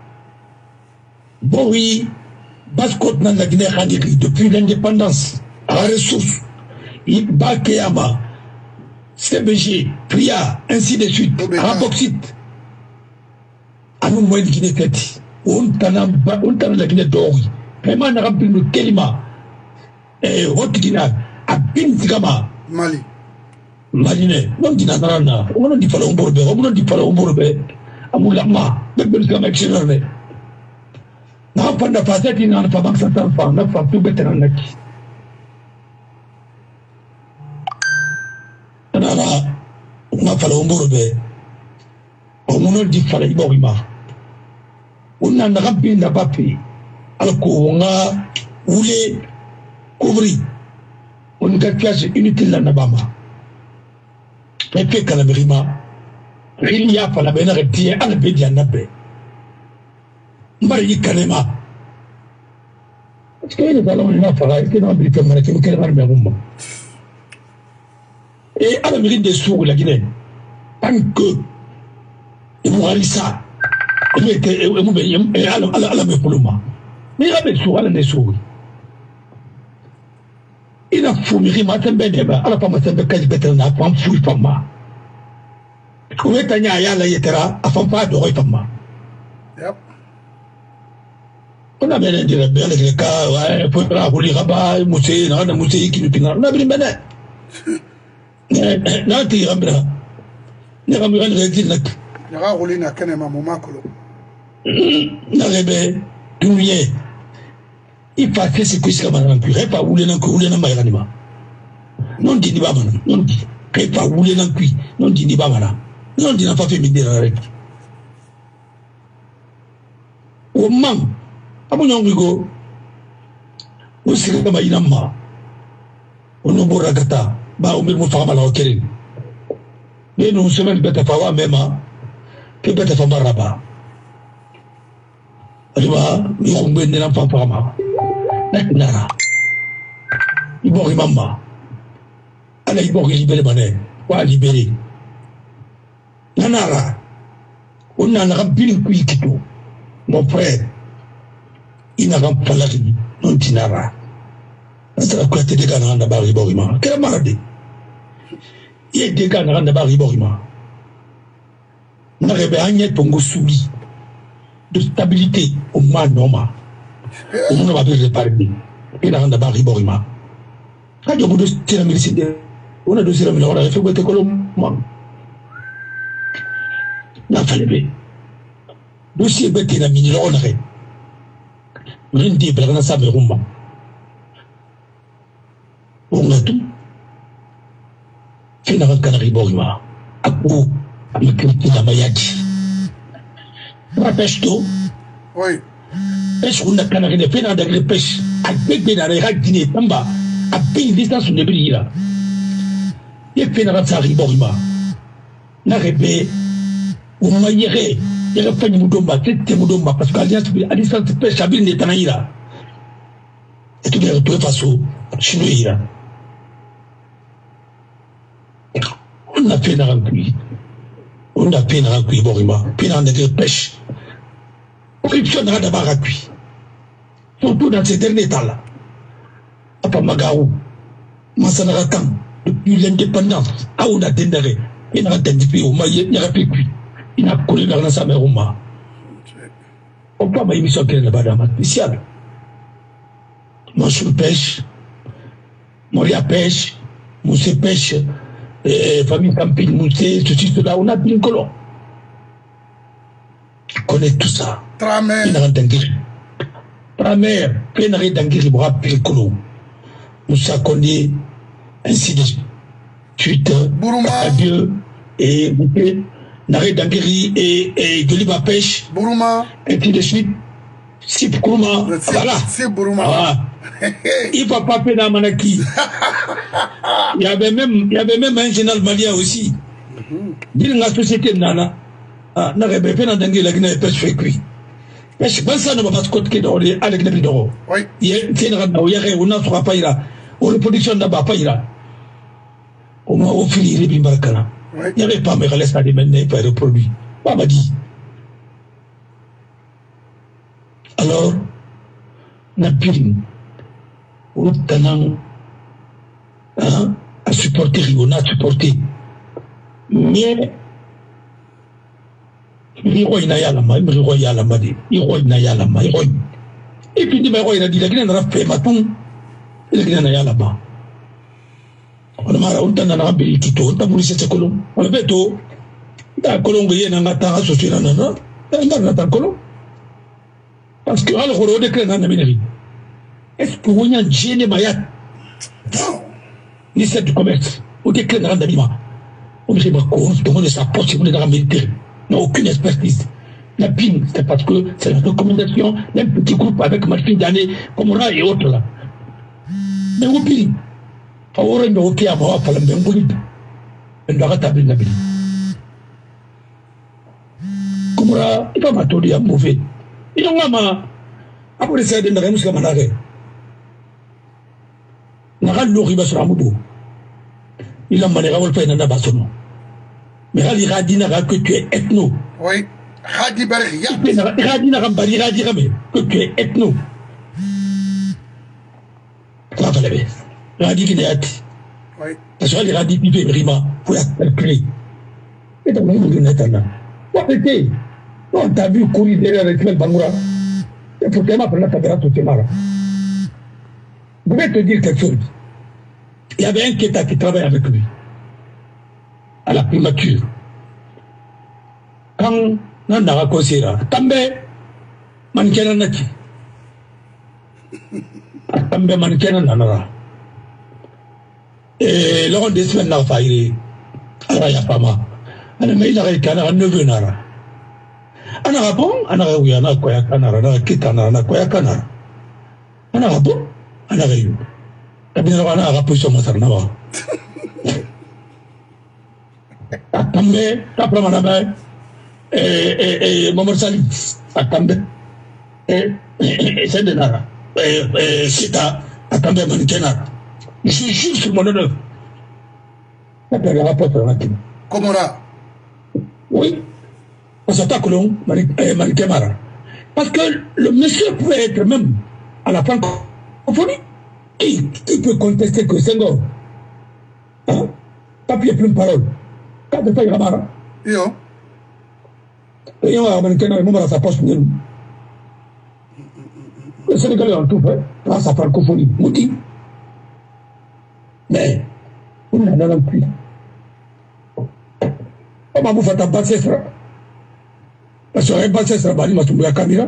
bon oui Bascot na la Guinée khadiri depuis l'indépendance à la ressource il ba kiyama C B G Pria ainsi de suite Rapoxite anu moy Guinée kati on tanam on tanam la Guinée dori vraiment na rabbi no kelima eh hot Guinée abin tigama Mali Mali ne non dina narana on di fala umborbe on di fala umborbe amulama bebel sama excellent na panda fasati na fa bank central fa na fa tu beteran nak nana na fala umborbe on di fala iborima on a rabbi na papi alko nga wule couvri on ga pièce inutile na nabama mais que kana birima il y a pas la bena retie ala be dia nabe mbari kanema est-ce que il va l'on na fala que non bi kamara que quel va me rumba et ala mérite de sous la Guinée tant que il mourissa il était il me ala ala ala me poluma mais il avait sous ala ne sous il a fourni matembe deba ala pa matembe kaji betelna pa furi fama ko tanya ya la yetera afam pa do fama yep on a bien dire bien les cas ouais pour la rouler rabat moussé na na moussé qui nous pinga na bin bene na ti rambra ne rambra le dit nak ya ga rouler na kanema mo makolo na rebe douye il faut que c'est que ça m'a rendu pas rouler na rouler na ma ranima non dit ba man non dit Kai fa wule nan kui. Non di ni ba mana. Non di na fa fe mi de rek. O man. Abu nyong go. O sire kama inama. O no bora kata. Ba o mir mo fa mala o keren. Mais nous sommes bête à faire même que bête à faire maraba. Arriva, il on ben n'en pas pas ma. Nara. Il bon mama. Ala il bon libérer mané. Wa libérer. Nara. On n'a pas bien kui kito. Mon frère. Il n'a pas la vie. Non tinara. Ça quoi te dégager dans la barre borima. Quelle maladie. Il y a des gars qui ont des riborima. On a réveillé Tongo Souli de stabilité au moins normal. On va bien réparer. Il y a des riborima. Quand il y a des cérémonies, on a des cérémonies, on a fait des colommes. On a fait des dossiers bêtés dans le mini, on a fait. Rien de plus, on a ça, mais on a tout. Fina kan kanari borima aku amikirti na mayadi rapesto oui pêche on a kanari ne fina de pêche a bébé na rega dîner tamba a bien distance ne brilla et fina kan sari borima na rebe o mayere ya ka fanyi mudomba tete mudomba parce que alliance a distance pêche a bien ne tanaira et tout de toute façon chinoira. On a fait un rancui. On a fait un rancui, Borima. Puis on a de pêche. Corruption n'a d'abord à cuire. Surtout dans ces derniers temps-là. À Pamagaou, Massanarakan, depuis l'indépendance, à on a dénéré. Il n'a pas d'indépendance, il n'a pas pu cuire. Il n'a pas collé dans sa mère. On peut ma émission qui est là-bas dans ma spéciale. Moi, je pêche. Moria pêche. Moussé pêche. Famille camping, Moussé, ceci, cela, on a bien colon. Il connaît tout ça. Tramère. Il n'a rien d'ingéri. Tramère, il n'a rien d'ingéri, il n'a rien colon. Moussa connaît, ainsi de suite. Bourouma. Adieu. Et Moussé, n'a rien d'ingéri et de libre pêche. Bourouma. Ainsi de suite. Si Bourouma. Voilà. Si Bourouma. Ah. Il va pas payer dans Manaki. Il y avait même, il y avait même un général malien aussi. Dit la société Nana. Ah, n'a pas fait dans la Guinée, pêche fait cuit. Mais je pense que ça ne va pas se compter dans les avec les bidons. Oui. Il y a une général, il y a on n'a pas pas là. On le production n'a pas là. On m'a offert les bimbarcana. Il n'y avait pas, mais il reste à des mener par le produit. Pas m'a dit. Alors, n'a plus. On a supporté, on a supporté. Mais, il y a la main, il y a la main, il y a la main, et puis, il a dit, la Guinée n'a pas fait maton, la Guinée n'a pas la main. On a marre, on a un rabbi qui tourne, on a voulu cette colombe. On a fait tout. La colombe, il y a un attaque associé à Nana, il y a un attaque colombe. Parce que, alors, on a déclaré dans la minerie. Est-ce que vous avez un génie mayat? Non. Ministère du commerce, au décret de l'endaliment. On me dit, tout le monde est sa poche, on est dans la militaire. Il n'y a aucune expertise. La P I N, c'est parce que c'est la recommandation d'un petit groupe avec Martin Dané, Komora et autres là. Mais au P I N, il faut que vous ayez un peu de temps. Il doit être un peu de Komora, il ne va pas m'attendre à mauvais. Il n'y a pas après ça, il y a des gens qui ont Nagal Lori Basramoudou. Il a mané Raoul Payne à Bassono. Mais Radi Radina que tu es ethno. Oui. Radi Baria. Radina Rambari Radi Ramé, que tu es ethno. Ça va lever. Radi Guinéati. Oui. Parce que les Radi Pipé Rima, faut la calculer. Et donc, on dit Natana. Arrêtez. On t'a vu courir derrière le club Bangoura. Et pour tellement pour la caméra, tout est marrant. Je vais te dire quelque chose. Il y avait un Kéta qui travaille avec lui, à la primature. Quand Nandara Kosira, Tambe, Mankena Nati. Tambe Mankena Nanara. Et lors des semaines, là, Araya Pama. Ana Maila Kana, neuf Nara. Ana Rabon, Ana Rawiana, Koya Kanara, Kitana, Koya Kanara. Ana Rabon, Ana Rayu. Abinavana Rapu sur Matarnava. Atambe, Taplamanaba, et Momor Salim, Atambe, et Sendenara, et Sita, Atambe Manikenara. Je suis juste sur mon honneur. Comment là? Oui. On s'attaque que l'on, Manikenara. Parce que le monsieur pouvait être même à la francophonie. Qui, qui peut contester que Senghor? Hein? Papier plein de paroles. Quand tu fais Ramara. Yo. Et on a américain dans le moment à sa poche. Le Sénégalais en tout fait, dans sa francophonie. Mouti. Mais, on n'en a plus. On m'a fait un passé ça. Parce que un passé ça, il m'a tombé la caméra.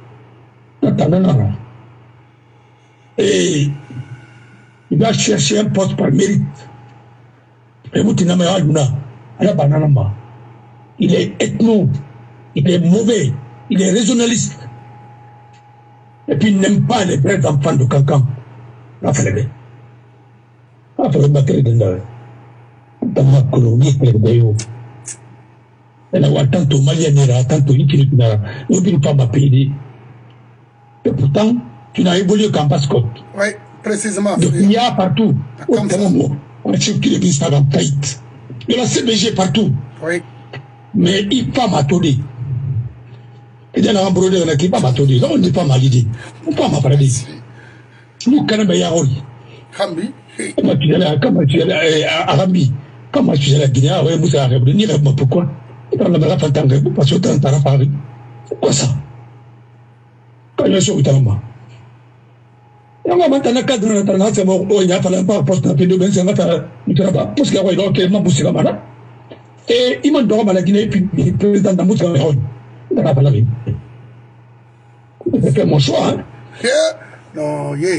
Et il va chercher un poste par mérite. Et vous tenez à la banane. Il est ethno, il est mauvais, il est raisonnaliste. Et puis il n'aime pas les vrais enfants de Cancan. La fallait. La fallait battre les dents. Dans ma colonie, les déos. Elle a tant au Malianera, tant au Ikinara. Nous ne pas ma pays. Et pourtant, tu n'as évolué qu'en basse-côte. Oui, précisément. Donc, il y a partout. Au Congo, on a circulé qui ça en faillite. Il y a la C B G partout. Oui. Mais il pas m'attendre. Et dans l'embrodé, on a qui pas m'attendre. Là, on n'est pas malidé. On ne peut pas m'apprendre. Nous, quand même, il y a Roli. Rambi. Comment tu es là, comment tu es là, à Rambi. Comment tu es là, Guinée, à Moussa, à Rebni, pourquoi? Dans la Mera Fantangue, parce que tu es en Paris. Pourquoi ça? Quand je suis au Tamba. Il y a un cadre de la nation, il n'y a pas de poste de Pédo Ben Sangata, il y a un poste qui a été Maboussé Lamana. Et il m'a donné à la Guinée, puis le président d'Amoussa Méron. Il n'a pas la vie. J'ai fait mon choix. Hein. Non, yeah.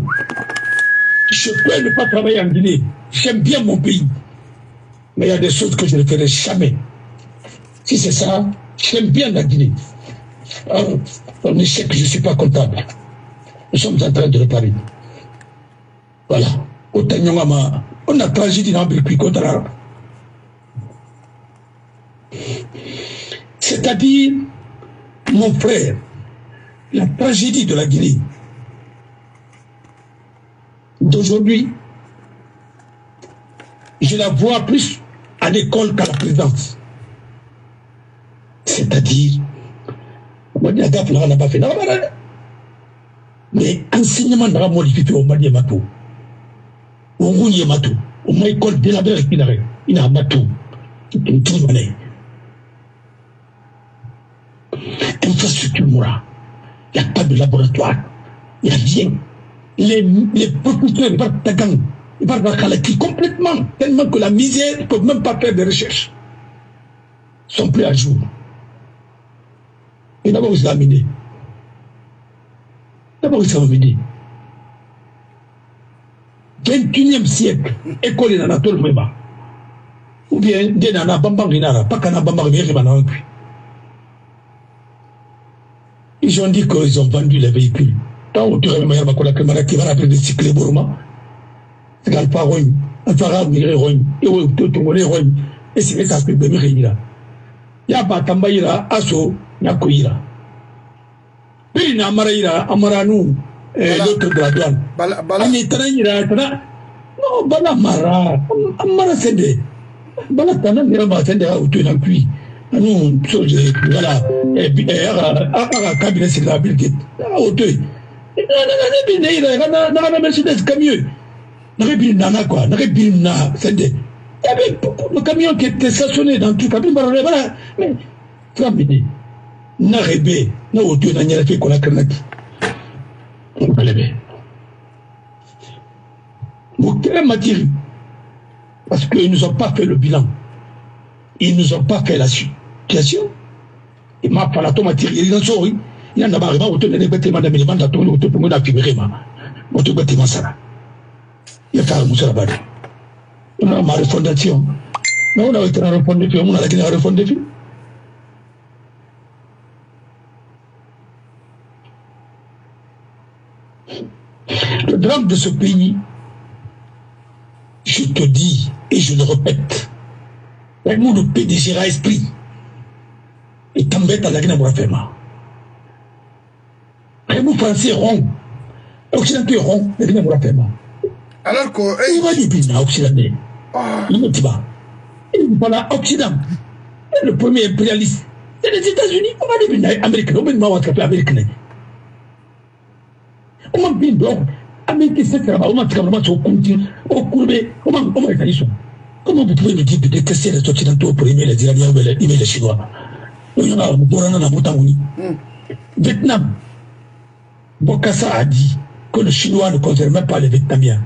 Je peux ne pas travailler en Guinée. J'aime bien mon pays. Mais il y a des choses que je ne ferai jamais. Si c'est ça, j'aime bien la Guinée. Alors, on échec, je ne suis pas comptable. Nous sommes en train de réparer. Voilà. On a tragédie dans le pays. C'est-à-dire, mon frère, la tragédie de la Guinée d'aujourd'hui, je la vois plus à l'école qu'à la présidence. C'est-à-dire, n'a pas fait mais enseignement n'a pas modifié au Mali Matou. Au Rouni Matou. Au moins école de la belle Pinare. Il n'a pas tout. Une toute année. Infrastructure Moura. Il n'y a pas de laboratoire. Il n'y a rien. Les, les professeurs, ils partent à gang. Ils partent à Kalaki complètement. Tellement que la misère, ils ne peuvent même pas faire des recherches. Ils sont plus à jour. Et d'abord, ils sont amenés. D'abord, ils sont amenés. vingt et unième siècle, école dans Anatole Meba. Ou bien, des nana bambang inara, pas qu'un bambang mais ils ont dit qu'ils ont vendu les véhicules. Tant où tu as même la caméra qui va rappeler des cycles Bourma, c'est qu'Alpha Roy, Alpha Roy, Roy, et où tu es Roy, et c'est ça que tu es là. Yaba Tambaïra, Asso, Yakoïra. Puis il y a Amaraïra, Amaranou, l'autre de la douane. Bala non, Bala Mara, Amara Sende. Bala Tana, il y a un Sende à où tu es en cuit. Nous, voilà, et puis, à la cabinet, c'est la Bill Gates. À hauteur. Il y a un Mercedes camion. Il y a un Nana, quoi. Il y a un Sende. Il y avait le camion qui était stationné dans tout le camion. Voilà. Mais, Framini, Narebe, n'a aucun n'a fait qu'on a créé. On va lever. Vous créez matière. Parce qu'ils ne nous ont pas fait le bilan. Ils ne nous ont pas fait la situation. Et ma palato matérialisation, il y en a marre, il y a des bâtiments d'aménagement d'atomes, il y a des bâtiments d'affirmation, il y a des bâtiments ça. Il y a des bâtiments ça. On a ma refondation. Non, on a été à répondre des films, on a été à répondre des films. Le drame de ce pays, je te dis et je le répète, le monde de P D G a esprit et t'embête à la Guinée Bourafema. Les mots français rond, occidentaux rond, la Guinée Bourafema. Alors que. Il va dire bien occidental. Il ne dit pas. Il dit pas Occident. Le premier impérialiste, c'est les États-Unis. On va dire bien Américain. On va dire bien Américain. On va bien donc. Américain, c'est ça. On va dire vraiment au continent, au courbé. On va on va dire ça. Comment vous pouvez me dire de détester les Occidentaux pour aimer les Iraniens ou les Chinois? On a un Borana dans Moutaouni. Vietnam. Bokassa a dit que le Chinois ne considère même pas les Vietnamiens.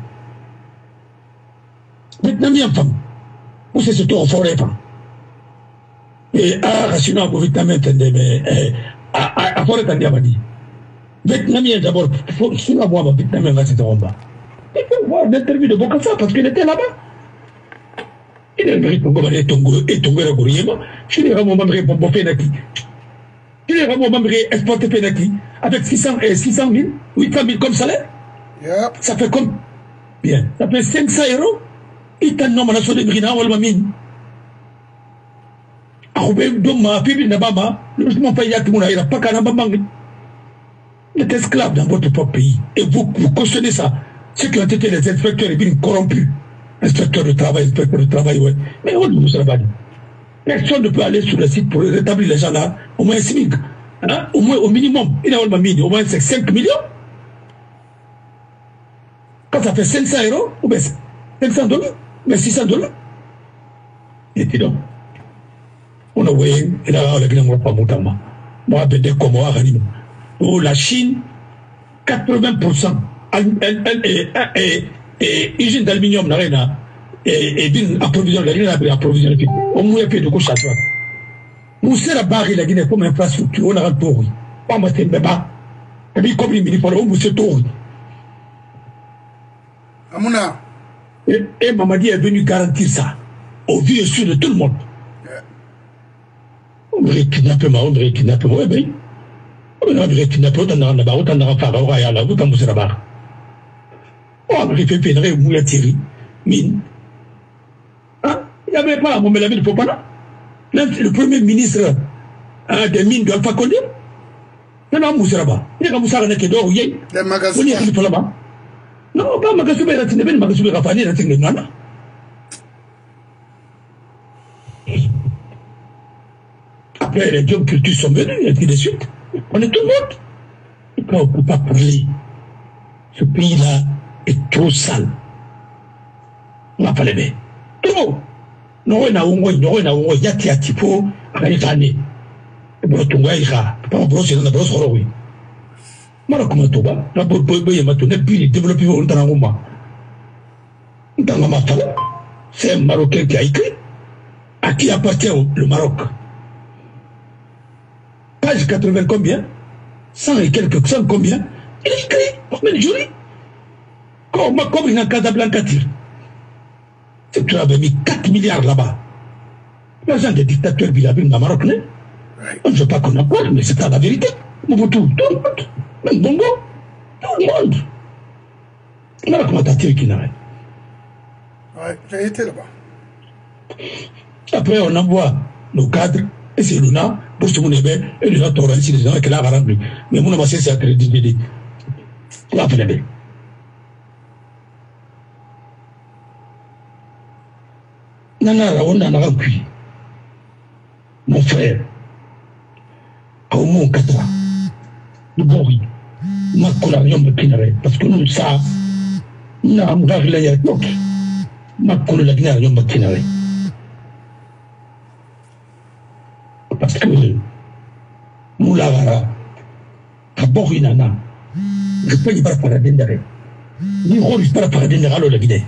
Vietnamiens, femme. Où c'est ce tour en forêt, femme. Et à Rassina, pour Vietnamien, mais à forêt, t'en dis, dit. Vietnamien, d'abord, sur la voie, Vietnamien va se tromper. Il faut voir l'interview de Bokassa parce qu'il était là-bas. Il a le mérite pour gommer Tongo et Tongo la Gouriema. Je l'ai vraiment membré pour Bofé Naki. Je l'ai vraiment membré exporté Pénaki avec six cent mille, huit cent mille comme salaire. Yep. Ça fait comme. Bien. Ça fait cinq cents euros. Il t'a nommé la sonde de Brina ou Almamine. Aroubé, Doma, Pibi Nabama, le jugement payé à tout le monde, il n'a pas qu'à Nabamang. Il est esclave dans votre propre pays. Et vous, vous cautionnez ça. Ceux qui ont été les inspecteurs et bien corrompus. Inspecteur de travail, inspecteur de travail, ouais. Mais où nous sommes allés? Personne ne peut aller sur le site pour rétablir les gens là, au moins six mille. Hein? Au moins, au minimum, il a au moins cinq millions. Quand ça fait cinq cents euros, ou bien cinq cents dollars, mais six cents dollars. Et puis donc, on a voyé, et là, on a dit, on va pas monter. Moi, je vais comme moi, où la Chine, quatre-vingts pour cent, et usine d'aluminium, n'a rien, et bien approvisionne la Guinée, approvisionne la au moins, il y a plus de couches à toi. Nous, c'est la barre, la Guinée, comme infrastructure, on a un tour. Pas moi, c'est un bébé. Et puis, comme il me dit, il faut c'est tour. Amouna. Et, et Mamadi est venu garantir ça, au vu et sûr de tout le monde. Yeah. On me kidnapper, on me kidnapper, oui, bien. On me kidnapper, on a un bar, on a un phare, on a un bar, on a un bar. On me fait pénétrer, on m'a tiré, mine. Hein? Il n'y avait pas, on me l'a mis de Popana. Le premier ministre hein, des mines de Alpha Condé, il y a un Moussaraba. Il y a un Moussaraba qui est d'or, il y a un magasin. Non, pas magasin, mais il y a un magasin qui est raffiné, il y a un après, les jeunes cultures sont venus, et ainsi de suite. On est tout le monde. Et quand on ne peut pas parler, ce pays-là est trop sale. On n'a pas les mains. Trop. Non, on a un moyen, non, on a un moyen, il y a un petit peu, il y a un année. Et bon, tu vois, il y a un brosse, il y a un brosse, oui. Moi, comment tu vas? La bonne boy, il y a un puis développé au temps en moment. Dans la mafia, c'est un Marocain qui a écrit. À qui appartient le Maroc? Page quatre-vingts combien? cent et quelques, cent combien? Il a écrit, comme le jury. Comme, comme il y a un Casablanca tire. C'est que tu avais mis quatre milliards là-bas. L'argent des dictateurs qu'il avait dans le Maroc, non? On ne veut pas qu'on en parle, mais c'est la vérité. Tout, tout le monde. Même Bongo. Tout le monde. Voilà comment t'as tiré qui n'arrête. Ouais, j'ai été là-bas. Après, on envoie nos cadres, et c'est Luna, pour ce qu'on est bien, et les gens t'auront ici, les gens qui l'ont rempli. Mais mon avancé, c'est à crédit. Là, vous l'avez. Nana, on en a un cuit. Mon frère, au moins quatre ans, de Bori, ma colarion me kinare, parce que nous, ça, nous avons réglé à l'époque, ma colarion me kinare. Parce que nous l'avons, à Bori Nana, je peux y pas faire la dendare. Ni rôle, je peux pas faire la dendare à la Guinée.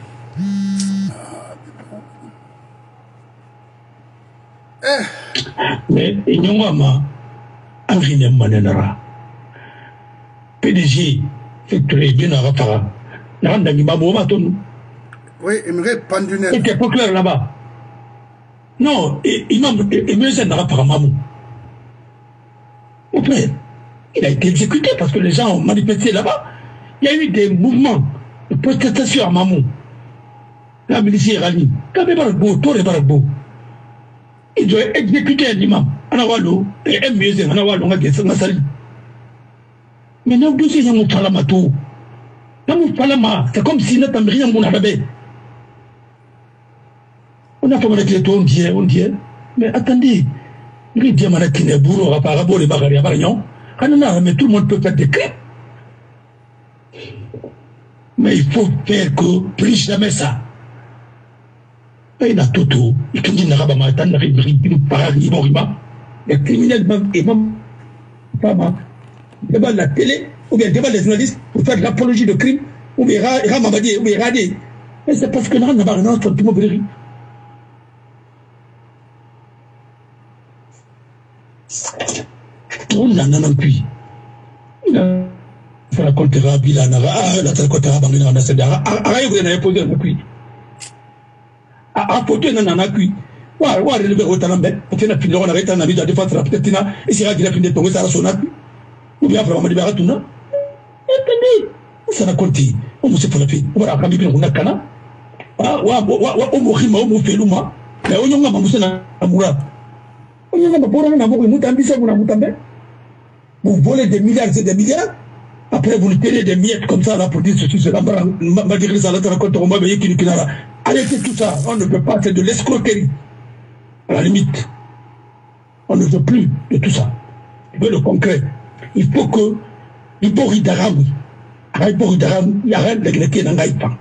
Mais il n'y a pas de manera. P D G, facturé bien à Rafara. Oui, il me répond du nez. C'était pas clair là-bas. Non, imam, et mieux c'est par Mamou. Mon frère, il a été exécuté parce que les gens ont manifesté là-bas. Il y a eu des mouvements de protestation à Mamou. La milice iranienne. Kabé Baragbo, Toré Baragbo. Ils ont exécuté un imam. Anawalo, et un mieux c'est Anawalo, on a gagné ça. Mais nous, nous sommes en Falama tout. Nous Falama, c'est comme si nous n'avions rien à faire. On a fait les tours, on dit, on dit. Mais attendez, il dit à qui n'est bourreau, à Parabo, les Bagari, à Barignon. Mais tout le monde peut faire des crimes. Mais il faut faire que plus jamais ça. Il a tout tout. Il dit n'a pas mal, il a ri, pareil, bon, les criminels, et même pas mal. Devant la télé, ou bien devant les journalistes, pour faire de l'apologie de crime, ou bien Ramabadi, ou bien Radé. Mais c'est parce que là, on n'a pas rien, tout le monde veut rire. On n'a non plus. Il a fait la comptera, il a la comptera, il a la sédara. Arrête, vous n'avez posé un appui. À photo, il en a appui. Wa wa relever au talent bête. Peut-être n'a plus de arrêter un ami de défense la peut-être n'a et c'est qu'il a fini de tomber ça son appui. Ou bien vraiment de barrer tout là. Attendez, ça n'a compté. On me sait pour la fille. On va ramener une kana. Ah wa wa wa on mourima on fait l'uma. Mais on y a maman na amura. On y a ma bonne na mourir mutambi ça muna mutambe. Vous volez des milliards et des milliards. Après vous tenez des miettes comme ça là pour dire ceci cela. Ma dire ça là tu racontes au moins mais qui qui n'a. Arrêtez tout ça. On ne peut pas faire de l'escroquerie. À la limite, on ne veut plus de tout ça. Il veut le concret. Il faut que Ibori Daram, Ibori Daram, il y a rien de l'église dans Gaïpan.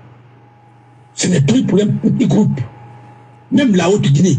Ce n'est plus pour un petit groupe. Même la Haute-Guinée.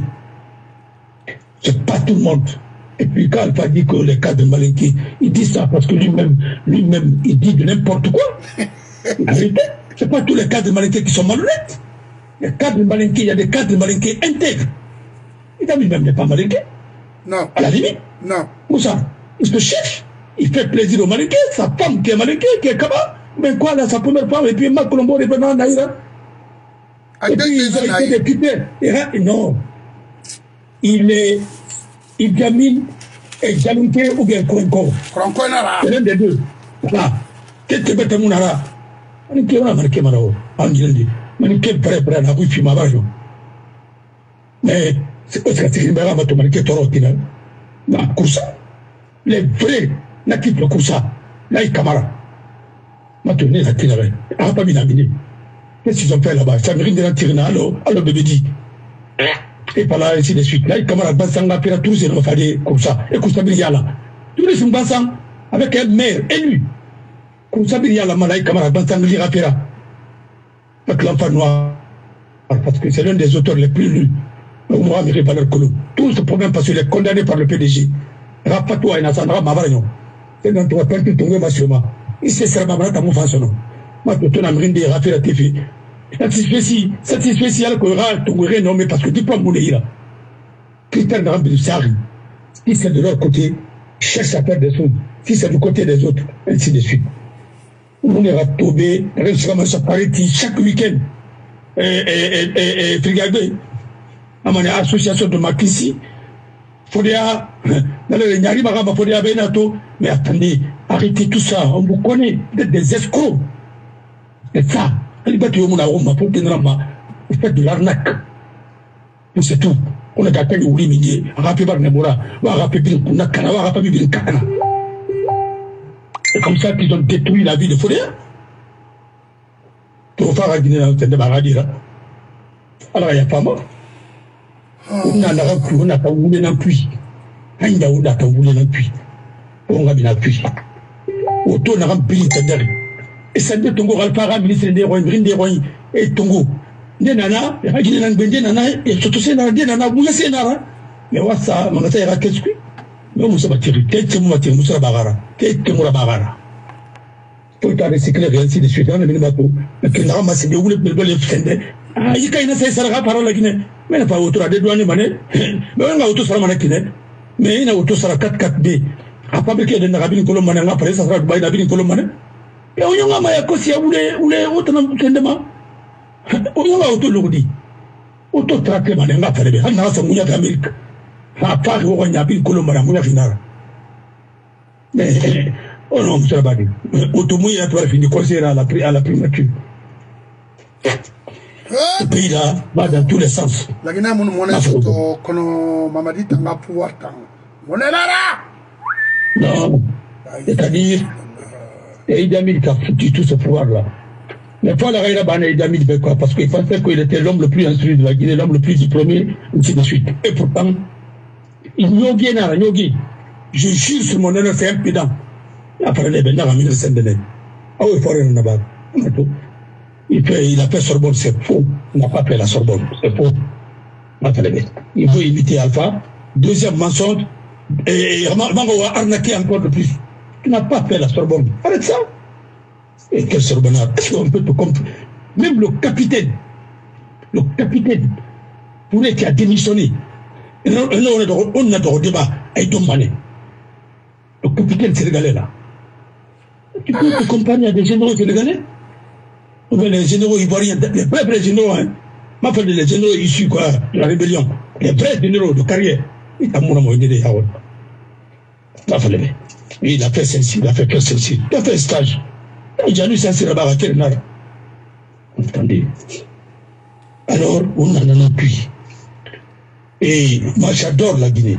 C'est pas tout le monde. Et puis quand Alpha dit que les cas de Malinké, il dit ça parce que lui-même, lui-même, il dit de n'importe quoi. En réalité, c'est pas tous les cas de Malinké qui sont malhonnêtes. Les cas de Malinké, il y a des cas de Malinké intègres. Il a lui-même n'est pas Malinké. Non. À la limite. Non. Où ça? Il se cherche. Il fait plaisir au Malinké. Sa femme qui est Malinké, qui est Kaba. Mais quoi, là, sa première femme, et puis Marc Colombo est venu en Naïra. Et puis ils ont été députés. Non. Il est Idi Amin et Jalinké ou bien Kronko. Kronko Nara. C'est l'un des deux. Voilà. Qu'est-ce que tu as Mounara? Malinké, on a Malinké Marao. Angilandi. Malinké, prêt, prêt, n'a pas eu Fimavajo. Mais c'est parce que c'est une barre à Malinké Torotina. Non, Koussa. Les vrais natifs de Koussa. Là, ils camarades. Maintenant, la tirée. Ah, pas bien amené. Qu'est-ce qu'ils ont fait là-bas? Ça mérite de la tirer. Allô, allô, bébé dit. Et par là, ainsi de suite. Là, ils camarades Bansanga, puis là, tous, ils ont fait comme ça. Et Koussa Biriala. Tous les Bansang, avec un maire élu. Koussa Biriala, là, ils camarades Bansanga, Lirapira. Avec l'enfant noir. Parce que c'est l'un des auteurs les plus lus. Moi, Miri Valeur Kolo. Tout ce problème parce qu'il est condamné par le P D G. Rapatoua et Nassandra Mavaragnon. C'est dans ton appel que tu tombes sur moi. Il s'est servi à ta mouvance. Moi, je te donne des raffaires à T V. Satisfait si, satisfait si, alors qu'on aura ton nommé parce que diplôme moulé là. Critère de remplir ça arrive. Si c'est de leur côté, cherche à faire des choses. Si c'est du côté des autres, ainsi de suite. On ira tomber, réussir à s'apparaître chaque week-end. Et, et, et, et, Frigabé. À mon association de Makissi, Fodéa, dans le Nyari Marama, Fodéa Benato, mais attendez, arrêtez tout ça, on vous connaît, vous êtes des escrocs. C'est ça, vous faites de l'arnaque. C'est tout. On a gâté le Ouli Minier, Rapé Barnemora, Rapé Bilkuna, Kanawa, Rapé Bilkana. C'est comme ça qu'ils ont détruit la vie de Fodéa. Pour faire la Guinée dans le Baradira. Alors il n'y a pas mort. On n'a pas on n'a pas voulu non plus. On n'a pas voulu non plus. On a bien appuyé. Auto n'a pas pu t'aider. Et ça dit Tongo Alpara, ministre des Rois, Green des Rois, et Tongo. Nenana, et Ragine Nangbendi, Nana, et surtout c'est Nana, Nana, vous laissez Nara. Mais what ça, mon attaque à qu'est-ce que? Mais on s'est battu, qu'est-ce que vous m'attendez, Moussa Bagara, qu'est-ce que vous Bagara? Faut pas recycler, ainsi de suite, on a mis le bateau. Mais que n'a pas c'est où les belles fenêtres. Ah, il y a une série parole la Guinée. Mais il n'y a pas autour à des douanes manées. Mais on a autour sur la Guinée. Mais il y a autour sur la quatre quatre B. À fabriquer des Narabines Colombanes, après ça sera Dubaï Nabine Colombanes. Et on y a un Maya Kossia ou les autres n'ont pas de main. On y a autour de l'Oudi. auto-traqué, ma n'a pas fait. On a fait Mouya d'Amérique. La part où on a vu Colomba, Mouya Finara. Mais, oh non, monsieur Abadi. Automouya, tu vas finir conseiller à la primature. Ce pays-là va dans tous les sens. La Guinée, mon monnaie, c'est Mamadi Tanga pouvoir. On est là, là. Non. C'est-à-dire, Idi Amin qui a foutu tout ce pouvoir-là. Mais toi, la Raïla Bana Idi Amin, quoi, parce qu'il pensait qu'il était l'homme le plus instruit de la Guinée, l'homme le plus diplômé, ainsi de suite. Et pourtant, il n'y a rien, il n'y a je jure sur mon honneur, c'est impudent. Après, les Bénards en mille neuf cent deux. Ah oui, il faut rien en avoir. Il, fait, il a fait Sorbonne, c'est faux. Il n'a pas fait la Sorbonne, c'est faux. Il veut imiter Alpha. Deuxième mensonge, et Mango a arnaqué encore de plus. Tu n'as pas fait la Sorbonne. Arrête ça. Et quel Sorbonnard? Est-ce qu'on peut te comprendre? Même le capitaine, le capitaine, pourrait qui a démissionné. Et là, on a dans le débat avec Dombane. Le capitaine sénégalais là. Tu peux te comparer à des généraux sénégalais? Ou bien les généraux ivoiriens, les vrais vrais généraux, hein. Ma fait les généraux issus quoi, de la rébellion. Les vrais généraux de carrière. Il a mon idée de Yaoul. Il a fait celle-ci, il a fait que celle-ci. Il a fait un stage. Il a lu ça sur la barre à Kérenard. Entendez? Alors, on en a plus. Et moi, j'adore la Guinée.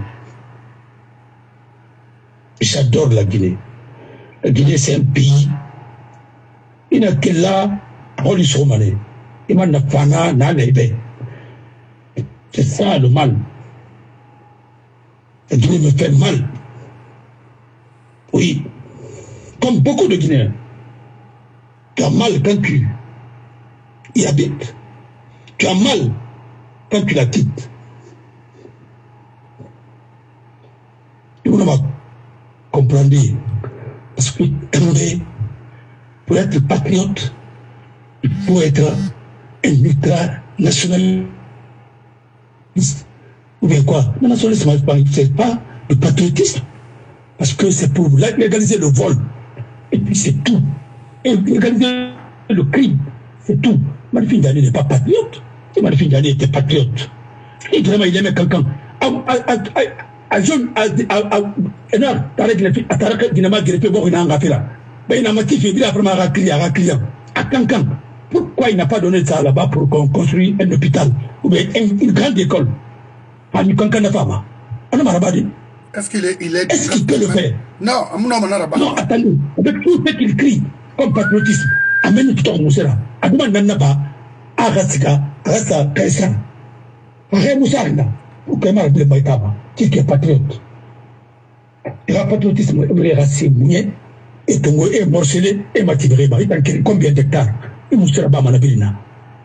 J'adore la Guinée. La Guinée, c'est un pays. Il n'a que là, on lui sommane. Il m'a n'a n'a n'ébé. C'est ça le mal. La Guinée me fait mal. Oui. Comme beaucoup de Guinéens. Tu as mal quand tu y habites. Tu as mal quand tu la quittes. Et on va comprendre. Parce que pour être patriote, il faut être un ultra-nationaliste. Ou bien quoi? Le nationalisme, c'est pas le patriotisme. Parce que c'est pour légaliser le vol. Et puis c'est tout. Et légaliser le crime, c'est tout. Malfine Dani n'est pas patriote. Et Malfine Dani était patriote. Et vraiment, il aimait quelqu'un. À jeune, à énorme, t'arrêtes les filles, à t'arrêter, il n'a pas greffé, bon, il n'a pas fait là. Mais il n'a pas fait, il a vraiment un client, un client. À Cancan. Pourquoi il n'a pas donné ça là-bas pour qu'on construise un hôpital ou bien une grande école? À Cancan n'a pas mal. On a marabadi. Est-ce qu'il est, il est, Est-ce qu'il peut le faire? Non, non, attendez. Avec tout ce qu'il crie comme patriotisme, amène tout le monde là. Adouman Nanaba, Aratsika, Arasa, Kaisa. Arrête Moussarina. Ou Kamar de Maïtaba, qui est patriote. Et le patriotisme est racé mouillé, et Tongo est morcelé, et Matibéré, combien d'hectares? Et Moussaraba Manabilina.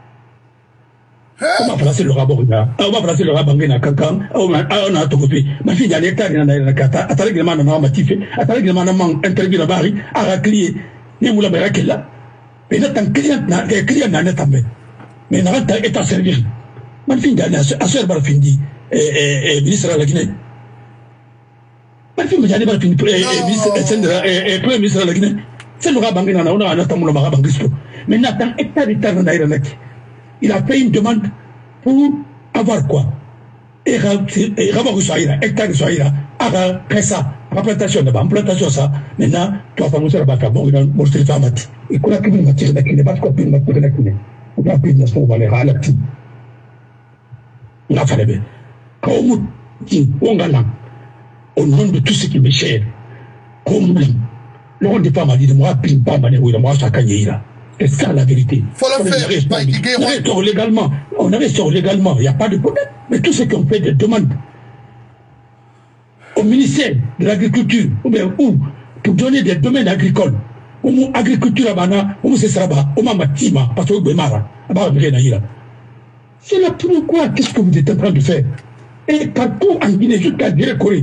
On va placer le rabot, on va placer le rabangé Kankan, on a tout coupé. Ma fille a l'hectare dans la cata, à travers le man en matifé, à travers le man en interview à Bari, à raclier, ni moula berakella. Mais n'a qu'un client, n'a qu'un client n'a pas mais n'a pas été servi. Ma fille a à ce barfindi, et ministre de la Guinée. Ma fille m'a dit barfindi, et premier ministre de la Guinée. C'est le rabangé dans la on a un attaque moula barabangisto. Mais n'a qu'un hectare d'hectare dans la il a fait une demande pour avoir quoi? Et Rabaru Soaïra, hectare Soaïra, Ara, Kessa, ma plantation là-bas, en plantation ça, maintenant, tu vas pas montrer la bataille, bon, il a montré la matière. Et qu'on a pu me tirer la Guinée, parce qu'on a pu me tirer la Guinée. On a pu me tirer la Guinée. On a fait bien. Quand on dit, on a là, au nom de tout ce qui m'est cher, comme le rond des femmes a dit de moi, puis pas mané, oui, de moi, ça cagne. C'est ça la vérité. Faut le faire. On arrête légalement. On arrête légalement. Il n'y a pas de problème. Mais tous ceux qui ont fait des demandes au ministère de l'Agriculture, ou bien où, pour donner des domaines agricoles, ou agriculture à Bana, ou c'est ça, ou Matima, parce que Bémara, c'est là pourquoi qu'est-ce que vous êtes en train de faire? Et partout en Guinée, jusqu'à Guinée-Corée,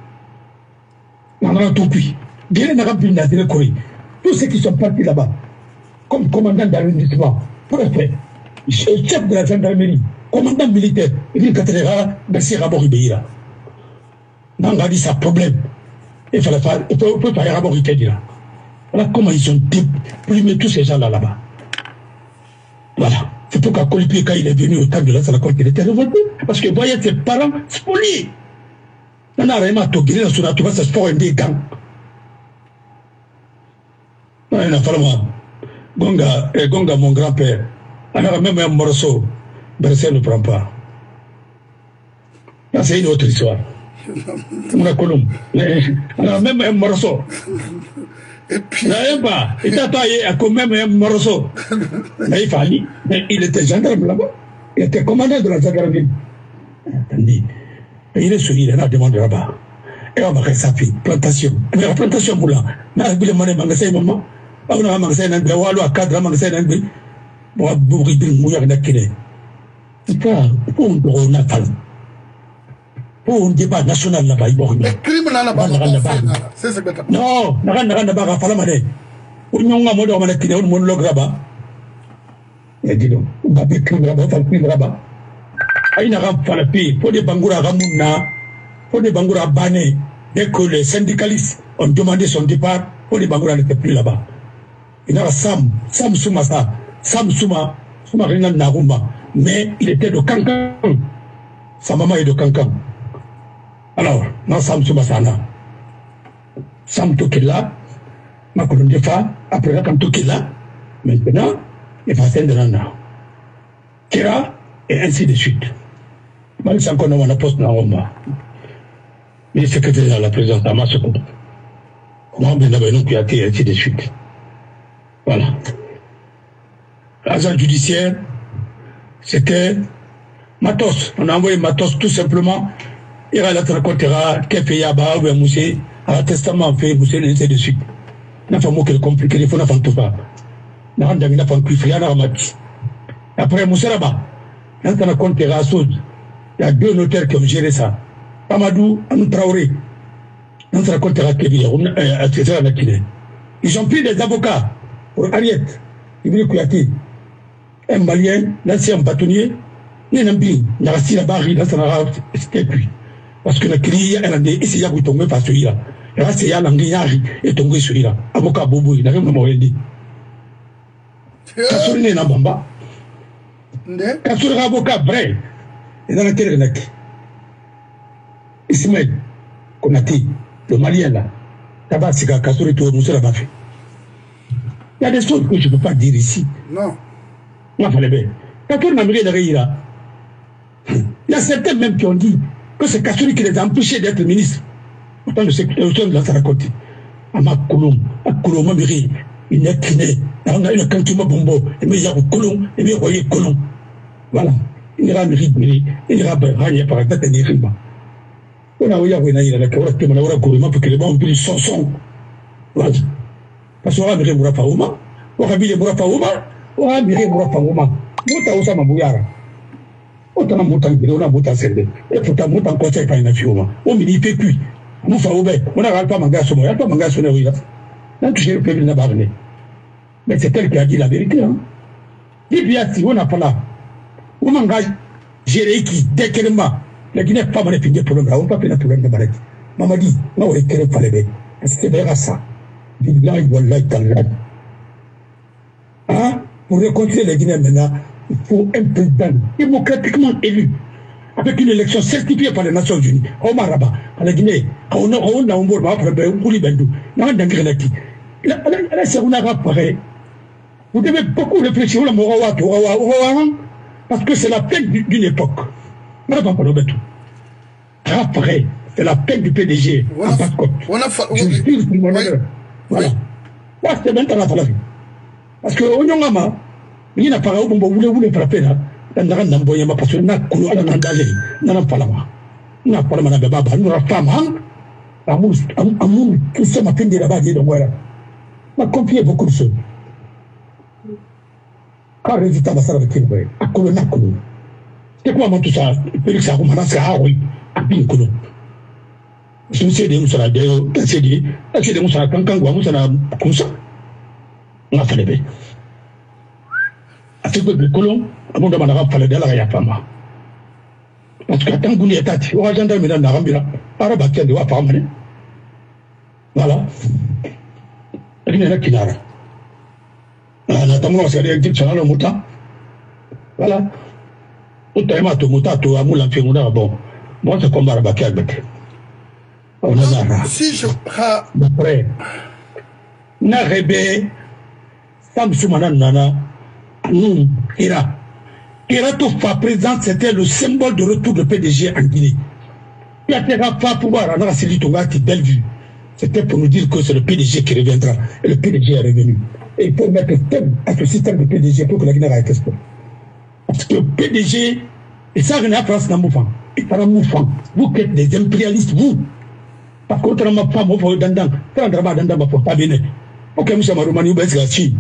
on a tout cuit. Guinée-Corée, tous ceux qui sont partis là-bas, comme commandant d'arrondissement, pour faire, chef de la gendarmerie, commandant militaire, il dit que c'est Rabor Ibeira. Nanga dit ça problème. Il fallait faire, il faut faire Rabor Ibeira. Voilà comment ils ont déprimé tous ces gens-là là-bas. Voilà. C'est pourquoi Kolipi, quand il est venu au temps de la Salakot, il était révolté. Parce que voyait ses parents spoliés. On a vraiment tout guéri sur la tour, c'est sport des gangs. Il a fallu moi. Gonga, et Gonga, mon grand-père, on a même un morceau. Berset ne prend pas. Là, c'est une autre histoire. On a Colombe. On a même un morceau. Et puis. Il pas. Il t'a taillé à quand même un morceau. Mais il fallait. Mais il était gendarme là-bas. Il était commandant de la gendarmerie. Attendez. Il est sur il a demandé là-bas. Et on va faire sa fille. Plantation. Mais la plantation pour là. On a vu le monnaie magasin maman. On a un magasin en anglais. On a un cadre magasin en anglais. On a bourré de mouillard en akile. C'est pas. Pour un drôle natal. Pour un débat national là-bas. Le crime là-bas. C'est ce que tu as. Non. N'a rien n'a pas à faire la on y a un mot de qui est un monologue là-bas. Et dis donc, on va faire crime là-bas, faire crime là-bas. Il n'y a pas de paix. Pour des bangoura Ramouna, pour des bangoura Bané, dès que les syndicalistes ont demandé son départ, pour des bangoura n'étaient plus là-bas. Il y a Sam, Sam Soumasa, Sam Souma, Souma Renan Naruma, mais il était de Kankan. Sa maman est de Kankan. Alors, non, Sam Soumasa, là. Sam Tokela, ma colonne de fa, après la Tokela, maintenant, il va s'en donner. Kira, et ainsi de suite. Même si encore on a poste dans Roma. Mais secrétaire de la présidence à Massoko. Comment bien d'avoir nous qui a été ainsi de suite. Voilà. L'agent judiciaire, c'était Matos. On a envoyé Matos tout simplement. Il y a la tracontera, Kefe Yaba, ou Moussé, à la testament fait Moussé, et ainsi de suite. N'a pas mot qu'elle compliqué, il faut n'a pas tout pas. N'a pas n'a pas cuit, il y a n'a après Moussé là-bas. Quand on a compté la chose, il y a deux notaires qui ont géré ça. Amadou, Anou Traoré. On a compté la Kébile, à César Nakine. Ils ont pris des avocats pour Ariette, Ibn Kouyaté, un Malien, l'ancien bâtonnier, Nenambi, Narassi la barri, dans son arabe, c'était plus. Parce que la criée, elle a dit, ici, il y a tombé par celui-là. Et là, c'est Yalangiyari, et tombé celui-là. Avocat Bobo, il n'a rien dit. Kassourine Nabamba. Quand tu es avocat vrai, et dans la terre de Ismaël, Konati, le Malien là, Tabat Sika, Kassouri, tout le monde l'a fait. Il y a des choses que je ne peux pas dire ici. Non. Moi, il fallait bien. Quand on a mis les là, il y a certains même qui ont dit que c'est Kassouri qui les a empêchés d'être ministre. Autant de secrétaire de la Sarakoti. Ama Koulom, à Koulom, Amiri, il n'est qu'une, on a une cantine bombo, et mais il y a Koulom, et mais il y a Koulom. Voilà. Il ira me rigoler, il ira me ragner par la tête des rimes. On a ouïa, on a eu la carotte, on a eu la courima pour que les bons puissent son son. Voilà. Parce qu'on a mis les moura paouma, on a mis les moura paouma, on a mis les moura paouma. Mouta ousa mabouyara. On a mouta on a mouta sende. Et pourtant, mouta en conseil par une fioma. On me dit, fait cuit. Moufa oubé, on a pas manga sur moi, il n'y a pas manga sur moi. Là, tu sais, le peuple n'a pas venu. Mais c'est elle qui a dit la vérité. Hein. Dis-lui, si on n'a pas là. On m'engage, gérer qui, dès qu'elle m'a, la Guinée n'a pas mal de problèmes, on n'a pas de problème de malade. Maman dit, non, on est qu'elle pas les bêtes. C'est bien ça. Billah, wallah, tallah. Hein? Pour réconcilier les Guinéens maintenant, il faut un président démocratiquement élu, avec une élection certifiée par les Nations Unies. Omar Rabat, à la Guinée, on a un on a un Bendou, n'a rien d'engrenati. Là, c'est un arabe pareil. Vous devez beaucoup réfléchir au Morawa, parce que c'est la peine d'une époque. On n'a pas parlé de tout. Après, c'est la peine du P D G. On a pas on a fait. Je suis pour mon honneur. Voilà. Moi, c'est maintenant la parole. Parce que Onyongama, il n'a pas où vous voulez frapper là. Dans la rande d'Amboyama, parce que n'a coulé à la nandale. N'a pas la main. N'a pas la main de Baba. Nous avons femme. Amour, amour, tout ça m'a peine de la base. Donc voilà. M'a confié beaucoup de choses. Quand le résultat va s'arrêter avec Kinway, à Colonna Kolo. C'est quoi, moi, tout ça? Félix Aroumana, c'est Haroui, à Pinkolo. Je me suis dit, nous allons dire, qu'est-ce que dit? Est-ce que nous allons Kankangwa, nous allons comme ça? On a fait les baies. À ce que le colon, à mon demande à parler de la Rayapama. Parce que tant que vous êtes tati, on va gendarme dans la Rambira, Arabatia de Wapamane. Voilà. Il y a un kinara. Notamment, c'est un petit channel au mouton. Voilà. Bon, moi, c'est comme Barabaki Albert. On a si je. Après, Narebe, Samsoumana Nana, nous, Ira. Ira Tofa présente, c'était le symbole de retour de P D G en Guinée. Il y a des pas pouvoir à Nassili Tonga qui belle vue. C'était pour nous dire que c'est le P D G qui reviendra. Et le P D G est revenu. Et il faut mettre thème à ce système de P D G pour que la Guinée ait espoir. Parce que le P D G, et ça, on a France dans Moufang. Et par Moufang, vous qui êtes des impérialistes, vous. Parce que autrement, ma femme, vous dandang, tant de rabat dandang, pour pas bien. Ok, M. Maroumani, vous êtes la Chine.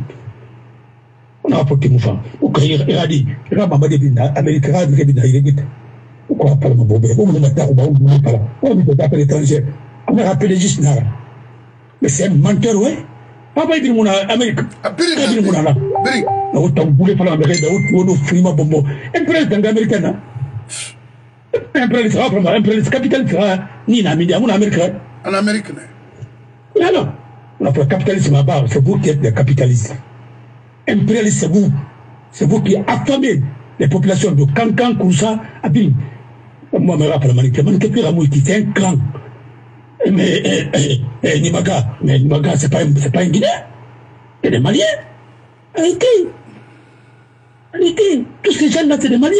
On a apporté Moufang. Ok, il a dit, il a dit, il a dit, il a dit, il a dit, pourquoi pas le Mabobé? Vous me mettez au bas, vous ne pas là. On ne pas l'étranger. On a rappelé juste Nara. Mais c'est un menteur, ouais. Ah, bah, il dit, mon Amérique. Il dit, mon Ala. On t'a boulé par l'Amérique, on a fait un bonbon. Impérialiste dans l'Américain. Impérialiste, impérialiste, capitaliste, ni en Amérique, en Amérique. En Amérique, non. Alors, on a fait le capitalisme à bas, c'est vous qui êtes des capitalistes. Impérialiste, c'est vous. C'est vous qui affamez les populations de Kankan, Koussa, Abim. Moi, je me rappelle, c'est un clan. Mais, eh, eh, Nimaga, mais Nimaga, c'est pas, c'est pas un Guinéen. C'est des Maliens. Arrêtez. Arrêtez. Tous ces gens-là, c'est des Maliens.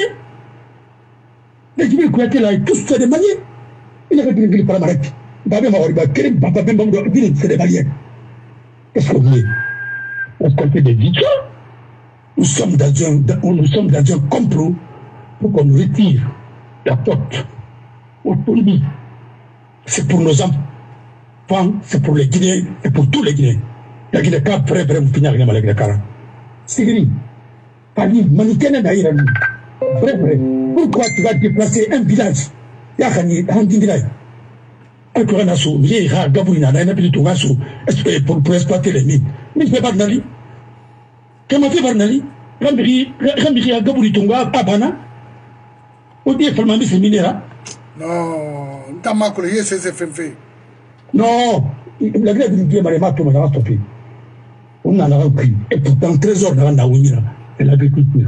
Les Djibril Kouyaté, là, tous, c'est des Maliens. Il avait dit qu'il parle Marek. Babé Mahoriba, Kérim, Baba Bembamdo, c'est des Maliens. Qu'est-ce que vous voulez? On compte des victoires. Nous sommes dans un, nous sommes dans un complot pour qu'on nous retire la porte autonomie. C'est pour nos enfants, c'est pour les Guinéens, c'est pour tous les Guinéens. La Guinée Cap, vrai, vrai, vous finissez avec la Guinée Cara. Sigri, Pali, Manikene Naïran, vrai, vrai. Pourquoi tu vas déplacer un village? Yakani, Handingraï. Encore un assaut, j'ai rare, Gabourina, n'a pas du tout assaut, pour exploiter les mines. Mais je ne peux pas d'aller. Comment fait Barnali? Rambiri, Rambiri, Gabouri Tonga, Abana. On dit que le c'est minera. Non, t'as mal collé, c'est fait. Non, la grève du bien, Maréma, tout le monde a stoppé. On en a repris. Et pourtant, le trésor de la Naouira, c'est l'agriculture.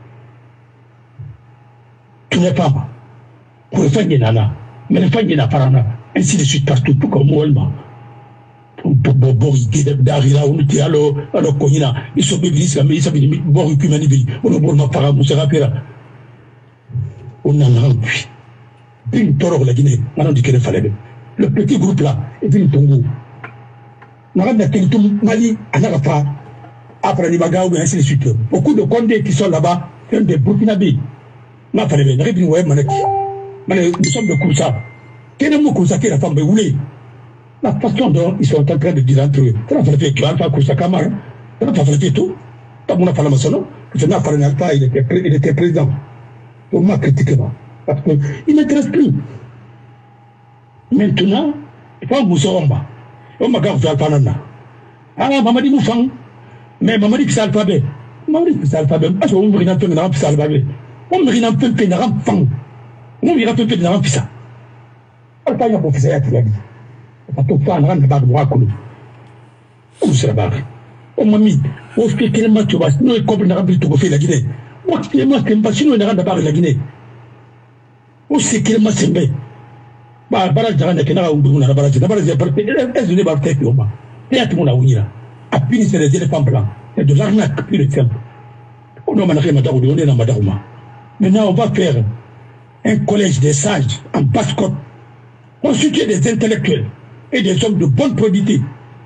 Tu n'es pas moi. Pour le faire, il y en a. Mais le faire, il y en a pas. Ainsi de suite, partout, tout comme moi. Bon, il y a des on était alors, alors qu'on y a, ils sont bébés, ils sont bébés, bon, et puis manibé, on a bon, ma parole, on se rappelle. On en a repris. Une toro la Guinée, on a dit qu'il fallait. Le petit groupe là, et puis le Tongo. On a dit que Mali, on a pas, après Nimaga, ou ainsi de suite. Beaucoup de Condés qui sont là-bas, sont des Burkinabés. On a fait, on a dit, ouais, Manaki. Nous sommes de Koussa. Quel est le mot Koussa qui est la femme de Oulé? La façon dont ils sont en train de dire entre eux. Ça n'a pas fait que Alpha Koussa Kamara. Ça n'a pas fait tout. Pas mon affaire à Massono. Je n'ai pas fait Alpha, il était président. Pour moi, critiquement. Parce qu'il ne m'intéresse plus. Maintenant, il faut un Moussoromba. On m'a gardé Alpha Nana. Ah, maman dit Moufang. Mais maman dit que c'est alphabet. Maman dit que c'est alphabet. Ah, je vais ouvrir un peu de c'est alphabet. On me rit un peu de fang. On me rit un peu de ça. Alpha, il y a un professeur qui l'a dit. Parce que fan ran ba moi ko ko sera ba o mami o fi kelma to ba no ko na rabbi to ko fi la Guinée o kelma ke ba sino na ran ba la Guinée o se kelma sembe ba bara jara na kena undu na bara jara bara jara parce que est ne ba te ko ba te atu na unyira a pini c'est les éléphants blancs c'est de l'arnaque pure et simple on a manqué mata ko on est na madama maintenant on va faire un collège des sages en Basse-Côte constitué des intellectuels et des hommes de bonne probité.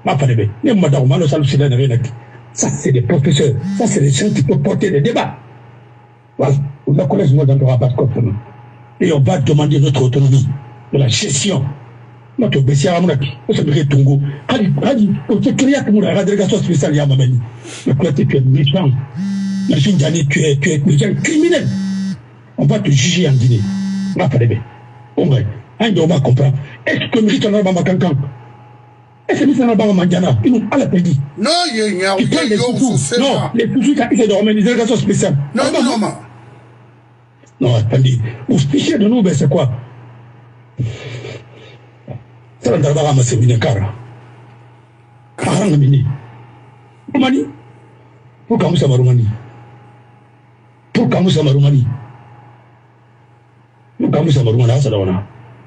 Ça, c'est des professeurs. Ça, c'est des gens qui peuvent porter des débats. Voilà. On a collège dans le Basse-Côte. Et on va demander notre autonomie de la gestion. Notre Bessia Amounaki. On s'appelle Tongo. Hadi, Hadi, on se crée comme la délégation spéciale Yamamani. Le côté, tu es méchant. Machine Dani, tu es, tu es un criminel. On va te juger en Guinée. On va pas les On va. On va comprendre. Est-ce que Mérite en a ma cancan? Est-ce que Mérite en a ma mandiana? Ils n'ont pas la pédie. Non, il y a un peu. Non, les sous-sous, ils ont des délégations spéciales. Non, non, non. Non, attendez. Vous fichez de nous, ben c'est quoi? Ça va d'abord ramasser une cara. Carang, mini. Roumanie? Pourquoi vous savez Roumanie? pour Kamoussa Maroumani. Pour Kamoussa Maroumani, ça doit.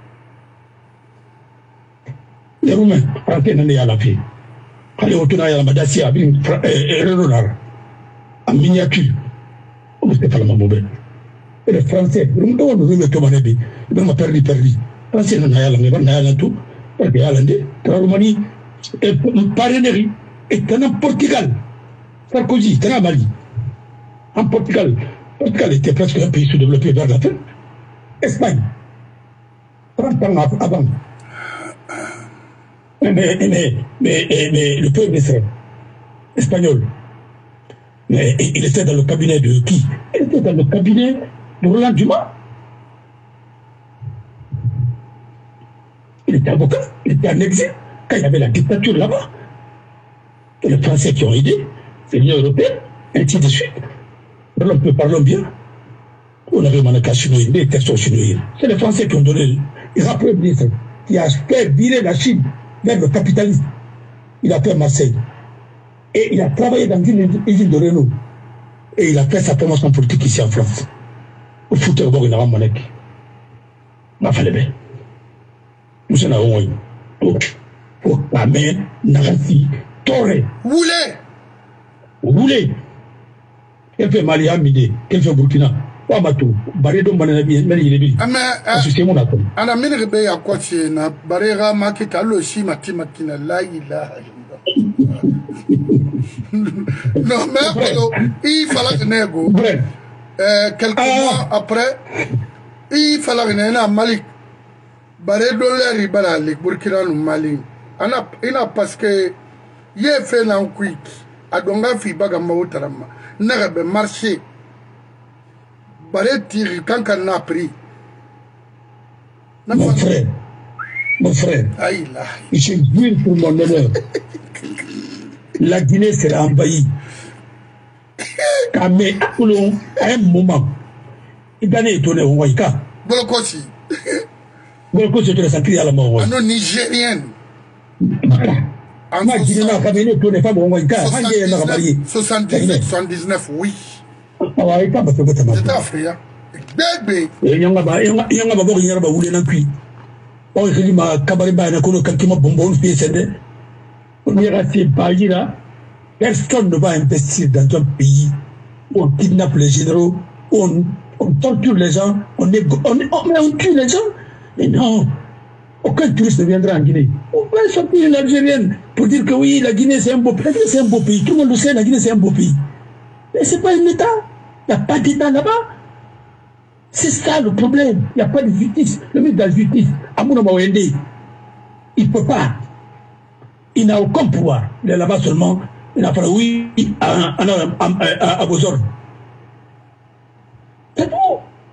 Les Roumains, Français n'en est à la paix. Allez, au tournage à la Madassia, avec Renard, en miniature. On ne sait pas la maman. Et les Français, nous ne nous mettons pas les ils m'ont perdu, perdu. Français n'en a pas la paix, tout. Parce que la Roumanie est parrainerie, est en Portugal. Sarkozy, est en Mali. En Portugal. Portugal était presque un pays sous-développé vers la fin. Espagne. trente ans avant. Mais, mais, mais, mais, mais le Premier ministre espagnol, mais il était dans le cabinet de qui? Il était dans le cabinet de Roland Dumas. Il était avocat, il était en exil quand il y avait la dictature là-bas. Et les Français qui ont aidé, c'est l'Union européenne, ainsi de suite. Alors, on peut parler bien. On avait Manaka Chinoï, des textes chinois. C'est les Français qui ont donné. Il rappelle le ministre qui a fait virer la Chine vers le capitalisme. Il a fait Marseille. Et il a travaillé dans une usine de Renault. Et il a fait sa promotion politique ici en France. Au foot, il y a un manèque. Il a fallu bien. Nous sommes là, on donc, pour la main, Narasi, Toré. Roulez! Roulez! Quel fait Mali Hamidé? Quel fait Burkina? Wamatou, Baredo Manabi, Mali, Ah, mais, c'est mon appel. on a mis le bébé à quoi tu na Barera Makita, le Shimati Makina, là, il a. Non, mais il fallait que Nego. Quelques mois après, il fallait que Nego Malik. Baredo l'air, il bala, les Burkina, le Mali. Il a parce que, il a fait un quick. A donga fi baga mautarama. N'a pas marché. Baré tire quand on a pris. Mon frère, mon frère, Aïe là. je jure pour mon honneur, la Guinée sera envahie. Car mais à un moment, il a étonné au Waïka. Bolokosi. Bolokosi est ressenti à la mort. Ah non, Nigérienne. En Guinée, n'a pas étonné pas au Waïka. soixante-dix-neuf, soixante-dix-neuf, oui. C'est africain. Bébé. Il y a un baba, il y a un baba, il y a un baba, il y a un baba, oh, il y a un cabaret, il y a un bonbon, il y a un baba, personne ne va investir dans un pays où on kidnappe les généraux, où on, on torture les gens, on, est, on, on, on tue les gens. Mais non, aucun touriste ne viendra en Guinée. On va sortir une Algérienne pour dire que oui, la Guinée c'est un beau pays, c'est un beau pays. Tout le monde le sait, la Guinée c'est un beau pays. Mais ce n'est pas un État. Il n'y a pas d'État là-bas. C'est ça le problème. Il n'y a pas de justice. Le ministre de la justice, Amouna Mawende, il ne peut pas. Il n'a aucun pouvoir. Il est là-bas seulement. Il a fallu, oui, à, à, à, à, à vos ordres. C'est tout.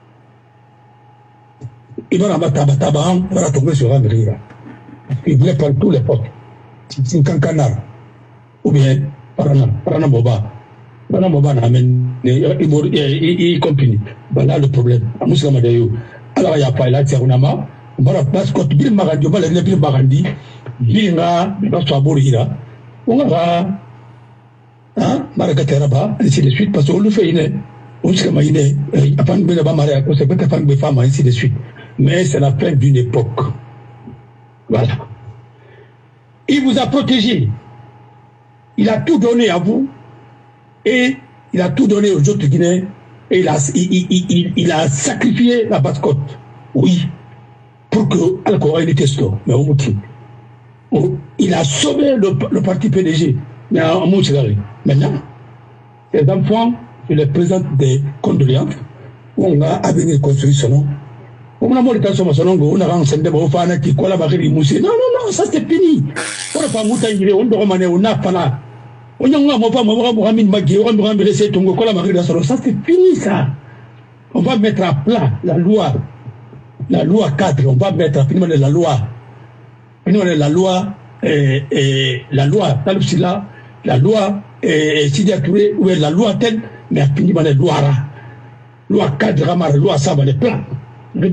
Il va rabattre Tabahan, il va tomber sur un rire. Il voulait prendre tous les postes. C'est un cancanard. Ou bien, Parana, Parana Boba. Parana Boba n'a amené, il continue. Voilà le problème. Alors, il y a pas là, c'est un ama. Voilà, parce que tu dis, Maradi, on va les plus Maradi. Il y a, il va s'abolir. On va, hein, Maragateraba, ainsi de suite, parce qu'on le fait, il est, on se comme il est, avant de ne marier à cause de cette femme, des femmes, ainsi de suite. Mais c'est la fin d'une époque. Voilà. Il vous a protégé. Il a tout donné à vous. Et il a tout donné aux autres Guinéens. Et il a, il, il, il, il a sacrifié la Basse-Côte. Oui. Pour que Al-Khouaï était store. Mais au motif. Il a sauvé le, le parti P D G. Mais en Mouchigari. Maintenant, ces enfants, je les présente des condoléances. On a à venir construire son nom. On a monté son nom. On a renseigné au fan qui collabore Moussi. Non, non, non, ça c'est fini. On n'a pas monté, on doit ramener, on n'a pas là. On a pas Mohamed Magui, on va laisser ton collaborer dans son. Ça c'est fini ça. On va mettre à plat la loi. La loi cadre, on va mettre à plat la loi. La loi, et, et, la loi Talpsila, la loi Sidia Touré, ou la loi telle, mais à finir la loi Ra. Loi cadre, la loi Saba, les plans. On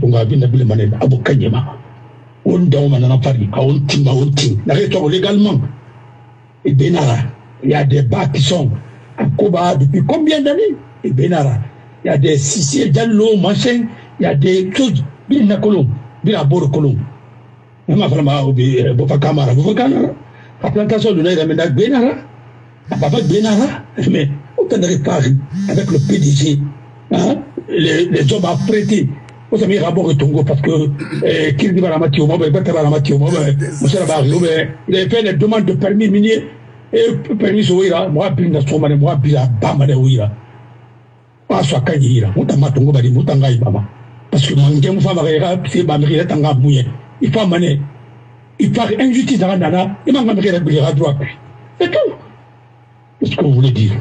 légalement. Et Benara, il y a des bas qui sont à Koba depuis combien d'années? Et Benara, il y a des Sissi, Diallo, machin, il y a des choses, bien na colon, bien à bord colon. On m'a vraiment oublié, Bofa Kamara, Bofa Kamara, la plantation de l'air, mais Benara, Baba Benara, mais autant de Paris, avec le P D G, hein, les, les hommes apprêtés. Vous avez rapport Tongo parce que Kirby Baramati au moment, Bata Baramati au moment, Monsieur Barrio, il avait fait les demandes de permis minier et permis Ouira, moi, Pina Somane, moi, Pina Bama de Ouira. Pas soit Kanyira, Moutama Tongo Badi, Moutanga Bama. Parce que mon game Favarera, c'est Bamiri Tanga Mouye. Il faut maner. Il faut injustice dans la nana, il m'a mamé à droite. C'est tout. Qu'est-ce que vous voulez dire?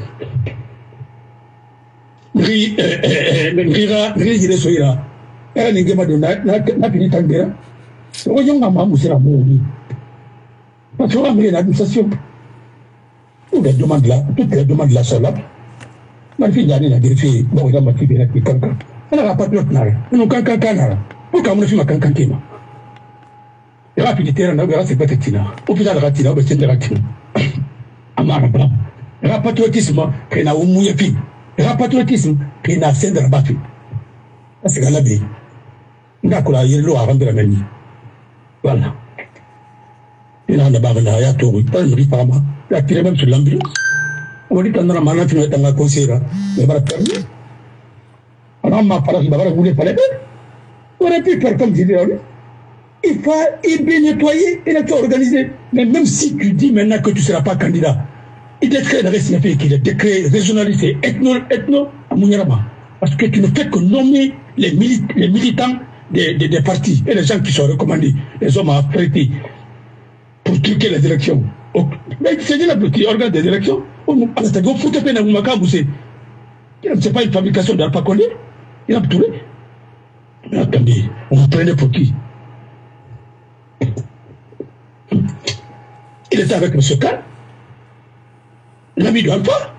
Rira, Rira, Soira. Elle n'est pas de la fini Tanguera. Voyons à Mamou, c'est la mouille. Parce qu'on a mis l'administration. Toutes les demandes là, toutes les demandes là sont là. Ma fille n'a rien à greffer. Bon, il a ma fille bien avec quelqu'un. Elle n'a pas de l'autre nara. Elle n'a qu'un canard. Pourquoi on a fait ma cancan qui m'a? Il a fini terrain, il a fait Tina. Au plus de la Ratina, il a fait Amaraba. Rapatriotisme, il a oublié. Rapatriotisme, il a fait de la baffe. C'est la vie. D'accord, il y a l'eau à rendre la manie. Voilà. Il a un barre là, il y a tout. Il y a un parma. Il a tiré même sur l'ambulance. On dit qu'on a un malin qui est un conseiller. Il va permis. On a un parent qui va rouler par les bêtes. On aurait pu faire comme disait. Il faut bien nettoyer et nettoyer organisé. Mais même si tu dis maintenant que tu ne seras pas candidat, il décret de signifie qu'il est décret régionalisé ethno, ethno, à Mouniarama. Parce que tu ne fais que nommer les, mili les militants des, des, des partis et les gens qui sont recommandés, les hommes affrétés, pour truquer les élections. Mais c'est déjà le petit organe des élections. C'est pas une fabrication d'Alpha Condé. Il a tout. Attendez, on vous prenait pour qui? Il était avec M. Kahn, l'ami de Alpha,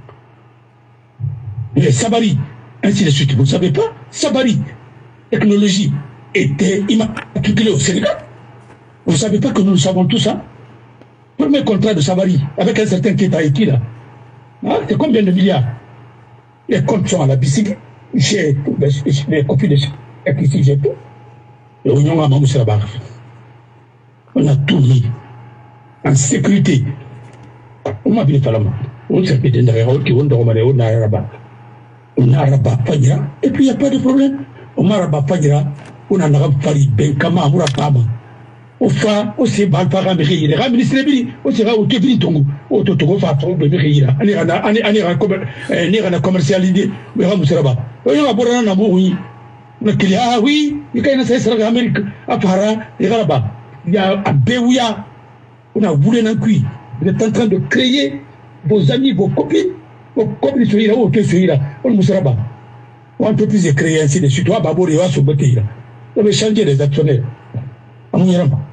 les Sabari, ainsi de suite. Vous ne savez pas, Sabari, technologie, était immatriculée au Sénégal. Vous ne savez pas que nous le savons tout ça? Premier contrat de Sabari, avec un certain Kéta Eki là, hein, c'est combien de milliards? Les comptes sont à la bicycle, j'ai les copies de ici, j'ai tout. Et on a Mamou Serabar. On a tout mis en sécurité. On m'a bien fait la main. On s'est fait des rôles qui vont dormir au Naraba. On a Rabat Fagra, et puis il n'y a pas de problème. On a Rabat Fagra, on a Narab Fari, Benkama, Mourapama. Au fa, au se ban par Amérique, les ministres de au sera au Kevin Tongo, au Totogo, Fatou, Bémérira, Anirana commercialisé, mais Ramoussaba. On a Borana Namoui. Ah oui, il y a une cesse d'Amérique, à Para, et Rabat. Il y a à Béouya, on a voulu un cuit. Vous êtes en train de créer vos amis, vos copines, vos copines sur l'île, ou sur l'île, on ne sera pas. On peut plus créer ainsi de suite, on va bâbourer sur le côté. On va changer les actionnaires. On n'ira pas.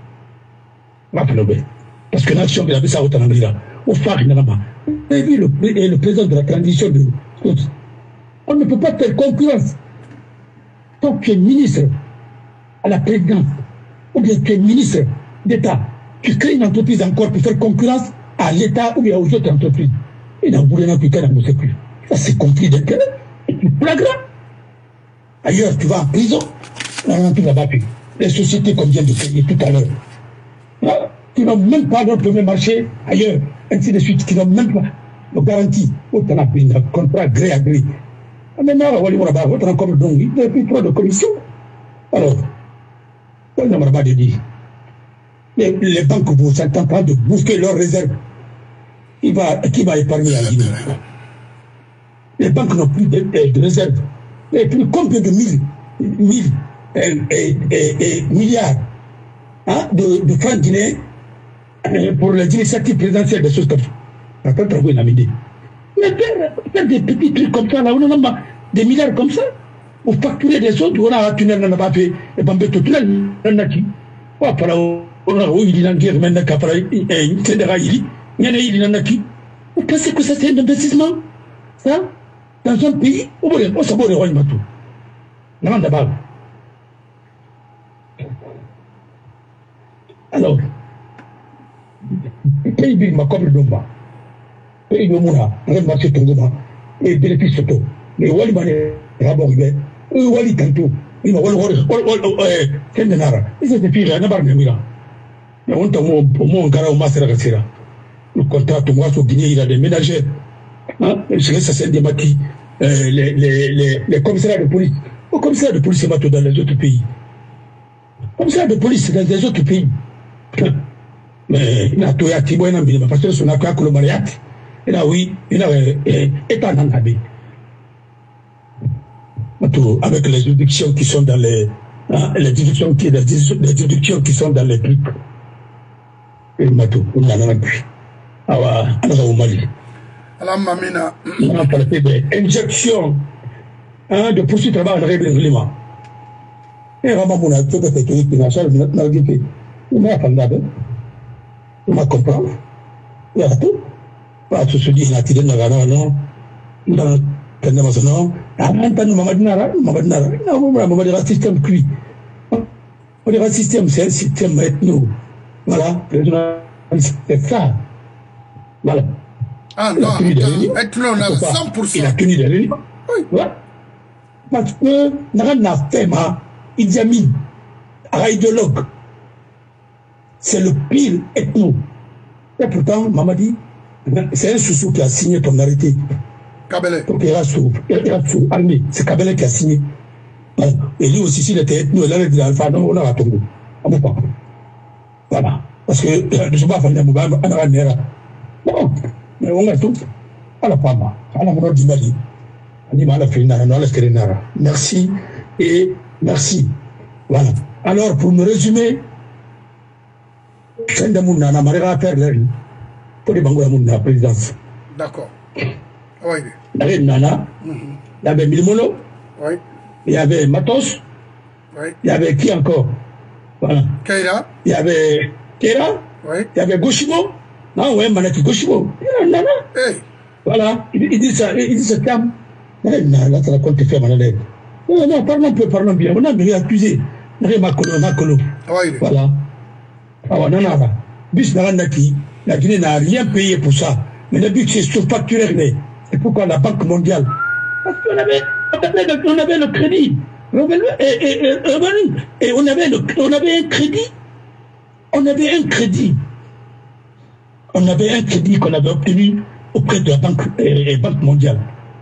Parce que l'action de la B S A au Tanangila, au phare, il n'y en a pas. Vous avez vu le, le président de la transition de. On ne peut pas faire concurrence. Tant que tu es ministre à la présidence, ou bien tu es ministre d'État, tu crées une entreprise encore pour faire concurrence à l'État ou bien aux autres entreprises. Et dans le boulot, tu ne sais plus. Ça, c'est conflit d'intérêt. Et tu flagrant. Ailleurs, tu vas en prison. Là, tu vas battre. Les sociétés qu'on vient de payer tout à l'heure. Qui n'ont même pas leur premier marché ailleurs, ainsi de suite, qui n'ont même pas de garantie. Autant a pris un contrat gré à gré. Maintenant, on va voir votre encore donc, il n'y a plus trop de commission. Alors, on n'a pas de dire. Les, les banques vous sont en train de bouffer leurs réserves. Qui va, qui va épargner la Guinée? Les banques n'ont plus de, de, de réserves. Et puis combien de mille, mille et, et, et, et milliards hein, de, de francs guinéens pour les initiatives présidentielles des choses comme ça. Par contre, vous avez une idée. Mais faire, faire des petits trucs comme ça, là, on a des milliards comme ça, pour facturer des choses, on a un tunnel, on a fait, et ben, tout tunnel, on a qui? On a eu une guerre, maintenant, qu'après, c'est des rails, il y en a eu une qui? Vous pensez que ça, c'est un investissement? Ça? Dans un pays, on s'en va le roi, il m'a tout. Non, d'abord. Alors, pays big ma comme le domba, pays no muna, on marché Tongoma, et bénéfice photo, mais wali bane rabo be wali tanto il wali wali kende nara isa te pira na bar mira mais on tamo mo ngara o masera kasira le contrat to moi so Guinée il a des ménagères hein je laisse ça des mati les les les les commissaires de police au commissaire de police c'est dans les autres pays commissaire de police dans les autres pays mais il a tout à Tibo et Nambili parce que son accord avec le mariage et là oui il a état dans la vie avec les juridictions qui sont dans les hein, les juridictions qui les juridictions qui sont dans les trucs et matou on a la pluie awa ala au Mali ala mamina on a parlé de injection hein, de poursuite là-bas en règlement et vraiment mon a tout fait que na charge na dit on a parlé on va comprendre il y a tout pas tout se dit na tiré na gana non dans tellement non avant nous mamadinara mamadinara non mamadinara un système cuit on dirait un système c'est un système ethno voilà c'est ça voilà ah non ethno on a cent pour cent il a tenu de réunion oui voilà parce que n'a fait ma Idi Amin idéologue c'est le pire ethno. Et pourtant, Mamadi, c'est un sous qui a signé ton arrêté. Kabele. Donc il est sous, sous armée. C'est Kabele qui a signé. Et lui aussi, s'il était ethno, il a dit Alpha, non, on a tombé. Voilà. Parce que je ne sais pas, on a un bon, mais on a tout. À la femme, à la mort du Mali. Merci et merci. Voilà. Alors, pour me résumer, c'est un monde à faire pour les banques de la présidence. D'accord. Oui. Il y avait Nana, il y avait Milimono, oui. Il y avait Matos, oui. Il y avait qui encore? Voilà. Keira. Il y avait Keira, oui. Il y avait Goshimo. Non, oui, Manaki Goshimo. Il y a Nana. Hey. Voilà. Il, il dit ça, il dit ce terme. Là, ça compte faire mon élève. Non, non, parlons peu, parlons bien. On a bien accusé. Makolo, Makolo. Oui. Voilà. Ah, non, non, non. Bis Narandaki, la Guinée n'a rien payé pour ça. Mais le but, c'est surfacturer. C'est pourquoi la Banque mondiale. Parce qu'on avait, on avait, le, on avait le crédit. Et, et, et, et on, avait le, on avait un crédit. On avait un crédit. On avait un crédit qu'on avait obtenu auprès de la Banque, et, et Banque mondiale.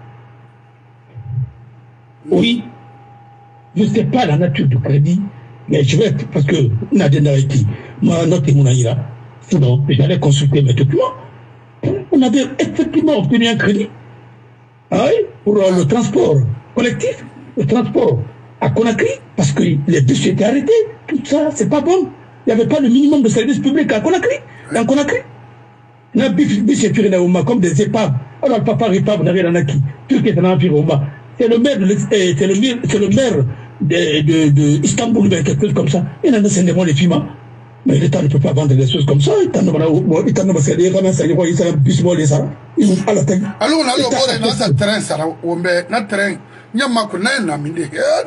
Oui. Je ne sais pas la nature du crédit, mais je vais, parce que Nadena qui, moi, notre Mounahira, sinon, j'allais consulter mes documents. On avait effectivement obtenu un crédit ah oui, pour euh, le transport collectif, le transport à Conakry, parce que les bus étaient arrêtés. Tout ça, c'est pas bon. Il n'y avait pas le minimum de service public à Conakry. Dans Conakry, il y a des bus étirés comme des épaves. Alors, le papa épave n'a rien à qui. Tout qui est dans l'environnement. C'est le maire de c'est le maire, c'est le maire de, de, de Istanbul, quelque chose comme ça. Il en a seulement les films. Mais l'État ne peut pas vendre des choses comme ça. Il t'en a pas dit, comment ça, il y a un bus les ça. Il a la tête. Alors, on a le bord dans un train, ça, on met un train. Il n'y a pas de mine.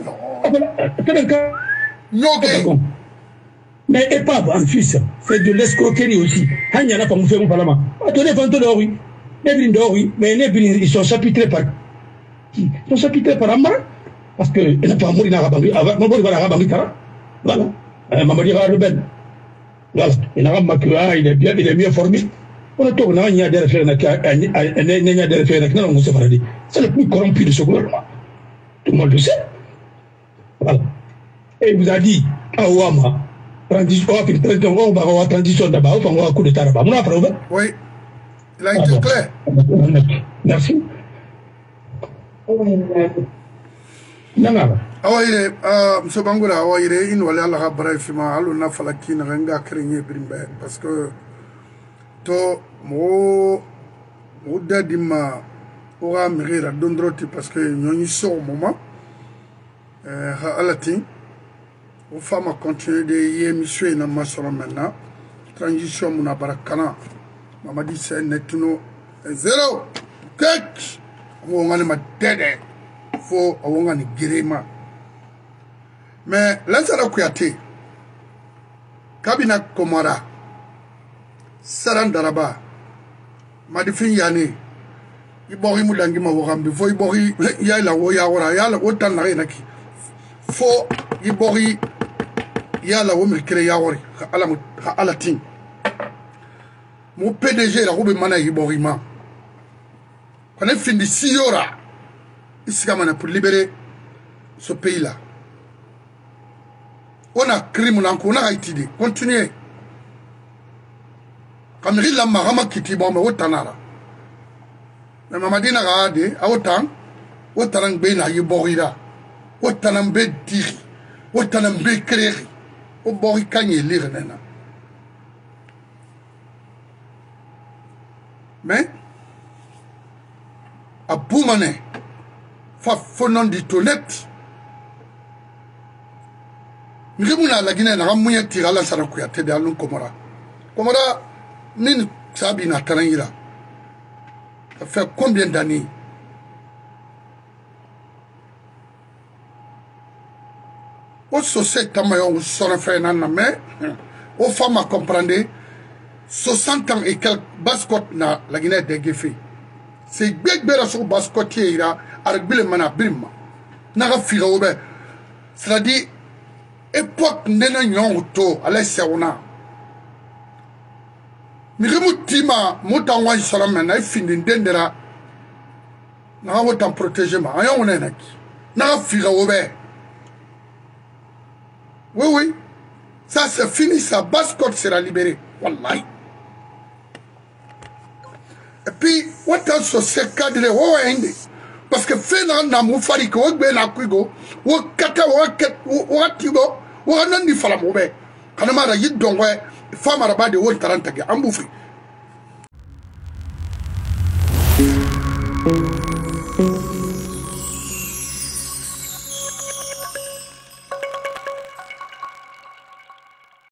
Non. Mais épave en Suisse, c'est de l'escroquerie aussi. Il n'y a pas de faire au Parlement. Attendez, vendez oui. Mais ils sont chapitrés par. Ils sont chapitrés par Amara. Parce qu'il n'a pas mouru dans la banque. Voilà. Mamadi Ruben. Voilà. Il n'a pas que il est bien, il est mieux formé. On a tourné, il y a des référents qui c'est le plus corrompu de ce gouvernement. Tout le monde le sait. Voilà. Et il vous a dit, à Ouama, transition, on va avoir transition d'abord, on va avoir un coup d'état là-bas. Oui. Il a été clair. Merci. Nangaba. Awayre, euh, M. Bangoura, awayre, il nous allait à bref, ma aluna falaki na renga krenye brimbe, parce que to mo mo dadima ora mire dondroti parce que nyoni so moment euh ha alati o fama continuer de yemission na masoro maintenant transition muna barakana mamadi c'est netno zéro kek mo ngani ma dede fo awonga ni girema. Mais Lansana Kouyaté, Kabina Komara, Saran Daraba, Madifin Yane, ibori mudangi ma wogambe fo ibori ya la wo ya wora ya la otan na rena ki fo ibori ya la wo mirkere ya wori ala mu ala tin mo P D G la ko be mana ibori ma on est fini six heures ici comme pour libérer ce pays là on a crime là on a Haïti continuez comme il la marama kiti bon mais otanara mais mamadina gade autant autant be na yiborira autant be diri autant be créer o bori kanye lire nena mais à Boumane fa fonon di tonnet ngimuna la Guinée na ramuya tirala sana kuya tede alun komora komora min sabi na tanira ça fait combien d'années o société tamayo sona fait nana mais o femme à comprendre soixante ans et quelques bascot na la Guinée de Guéfé c'est big bera sur bascotier ira arbile mana brimma naga fira obe c'est-à-dire époque nena nyonto ala sauna mi remutima mutanwa salama na findin dendera naga wotan protéger ma ayon nenaki naga fira obe oui oui ça c'est fini ça bascot sera libéré wallahi. Et puis, what else ce cadre oh ende parce que fait na na mu fari ko gbe na kuigo wo kata wo ket wo tigo wo nan ni fala mo be kana mara yidongo fama raba de wo taranta ge ambufi